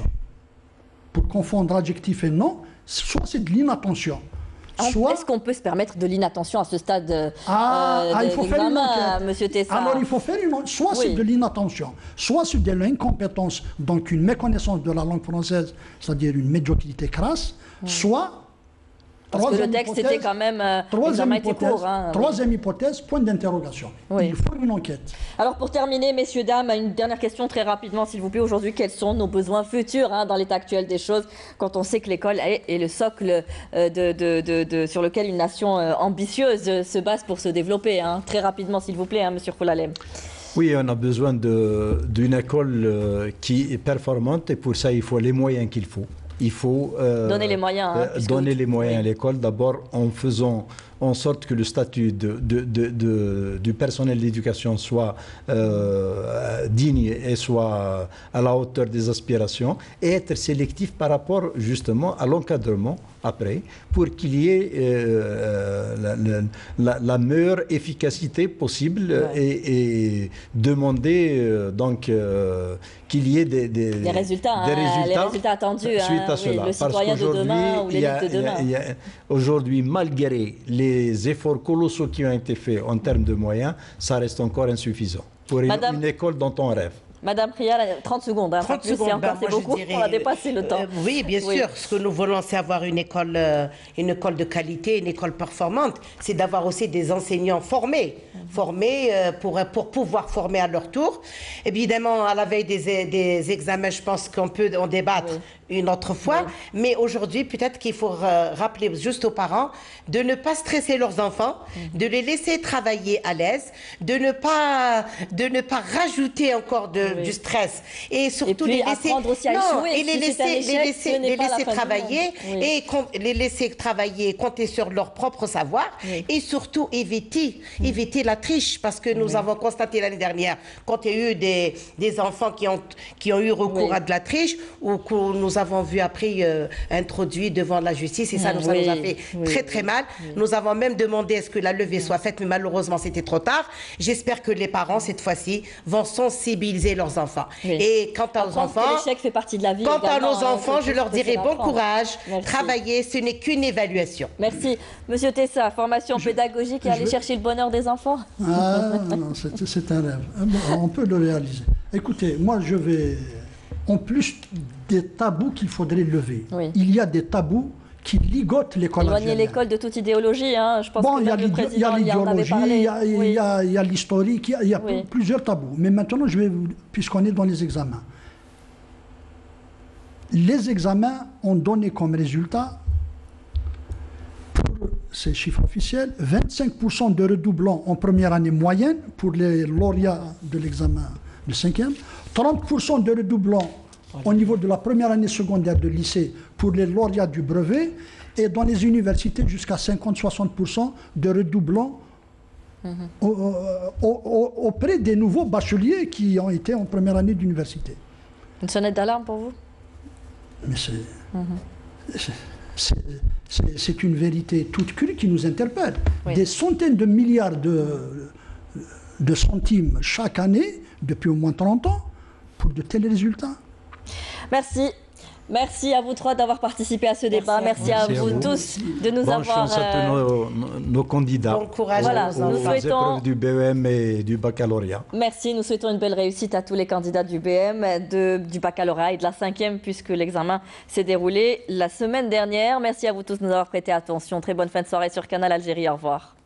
pour confondre adjectif et nom, soit c'est de l'inattention. Soit... Est-ce qu'on peut se permettre de l'inattention à ce stade euh, ah, ah, il faut faire une enquête. Monsieur Tessa? Alors il faut faire une enquête. Soit oui. c'est de l'inattention, soit c'est de l'incompétence, donc une méconnaissance de la langue française, c'est-à-dire une médiocrité crasse, oui. soit... Parce que le texte était quand même euh, troisième hypothèse, court, hein, troisième oui. hypothèse, point d'interrogation. Oui. Il faut une enquête. Alors pour terminer, messieurs, dames, une dernière question très rapidement, s'il vous plaît. Aujourd'hui, quels sont nos besoins futurs hein, dans l'état actuel des choses, quand on sait que l'école est, est le socle euh, de, de, de, de, sur lequel une nation euh, ambitieuse euh, se base pour se développer hein. Très rapidement, s'il vous plaît, hein, monsieur Foulalem. Oui, on a besoin d'une école euh, qui est performante et pour ça, il faut les moyens qu'il faut. Il faut euh, donner les moyens, hein, euh, donner les moyens oui. à l'école, d'abord en faisant en sorte que le statut de, de, de, de, du personnel d'éducation soit euh, digne et soit à la hauteur des aspirations, et être sélectif par rapport justement à l'encadrement après, pour qu'il y ait euh, la, la, la meilleure efficacité possible ouais. et, et demander euh, donc euh, qu'il y ait des, des, des, résultats, des hein, résultats, les résultats attendus suite hein, à cela. Oui, le citoyen de demain ou l'élite de demain. Aujourd'hui, malgré les efforts colossaux qui ont été faits en termes de moyens, ça reste encore insuffisant pour Madame... une école dont on rêve. Madame Prial, trente secondes. Hein, trente secondes, c'est ben, beaucoup, dirais, on a dépassé le temps. Euh, oui, bien oui. sûr. Ce que nous voulons, c'est avoir une école, euh, une école de qualité, une école performante. C'est d'avoir aussi des enseignants formés, mm-hmm. formés euh, pour, pour pouvoir former à leur tour. Évidemment, à la veille des, des examens, je pense qu'on peut en débattre oui. une autre fois. Oui. Mais aujourd'hui, peut-être qu'il faut euh, rappeler juste aux parents de ne pas stresser leurs enfants, mm-hmm. de les laisser travailler à l'aise, de ne pas, de ne pas rajouter encore de de, Oui. du stress. Et surtout Et puis les laisser, apprendre aussi à non, échouer. et les Si c'est un laisser, échec, les ce laisser, n'est les pas la laisser fin du travailler monde. Oui. et com- les laisser travailler, compter sur leur propre savoir Oui. et surtout éviter, éviter la triche parce que nous avons constaté l'année dernière quand il y a eu des, des enfants qui ont, qui ont eu recours Oui. à de la triche ou que nous avons vu après euh, introduit devant la justice et ça, nous, ça Oui. nous a fait Oui. très très mal. Nous avons même demandé à ce que la levée soit faite, mais malheureusement c'était trop tard. J'espère que les parents cette fois-ci vont sensibiliser leurs enfants. Oui. Et quant aux Apprendre que enfants, l'échec fait partie de la vie. quant à également, nos hein, enfants, quelque je leur chose qu'il dirai faut bon apprendre. courage, Merci. travailler, ce n'est qu'une évaluation. Merci. Monsieur Tessa, formation pédagogique et aller je- chercher le bonheur des enfants. Ah non, c'est c'est un rêve. Ah bon, on peut le réaliser. Écoutez, moi je vais, en plus des tabous qu'il faudrait lever, Oui. il y a des tabous qui ligotent l'école Éloigner algérienne. l'école de toute idéologie. Hein. Je pense Bon, que il y a même le l'idé- il y a président il en avait l'idéologie, parlé. il y a- il Oui. y a, il y a l'historique, il y a, il y a Oui. plusieurs tabous. Mais maintenant, je vais, vous- puisqu'on est dans les examens, les examens ont donné comme résultat, pour ces chiffres officiels, vingt-cinq pour cent de redoublants en première année moyenne pour les lauréats de l'examen de cinquième, trente pour cent de redoublants au niveau de la première année secondaire de lycée pour les lauréats du brevet, et dans les universités jusqu'à cinquante à soixante pour cent de redoublants au- au- au- auprès des nouveaux bacheliers qui ont été en première année d'université. Une sonnette d'alarme pour vous? Mais c'est c'est- c'est- c'est- c'est une vérité toute crue qui nous interpelle. Oui. Des centaines de milliards de, de centimes chaque année, depuis au moins trente ans, pour de tels résultats. Merci. Merci à vous trois d'avoir participé à ce débat. Merci, à, Merci à vous, vous. tous de nous Bonne avoir. chance à tous euh, nos, nos candidats Bon courage Voilà, à nos aux, nous enfants. aux souhaitons- épreuves du B E M et du baccalauréat. Merci, nous souhaitons une belle réussite à tous les candidats du B M, de, du baccalauréat et de la cinquième, puisque l'examen s'est déroulé la semaine dernière. Merci à vous tous de nous avoir prêté attention. Très bonne fin de soirée sur Canal Algérie. Au revoir.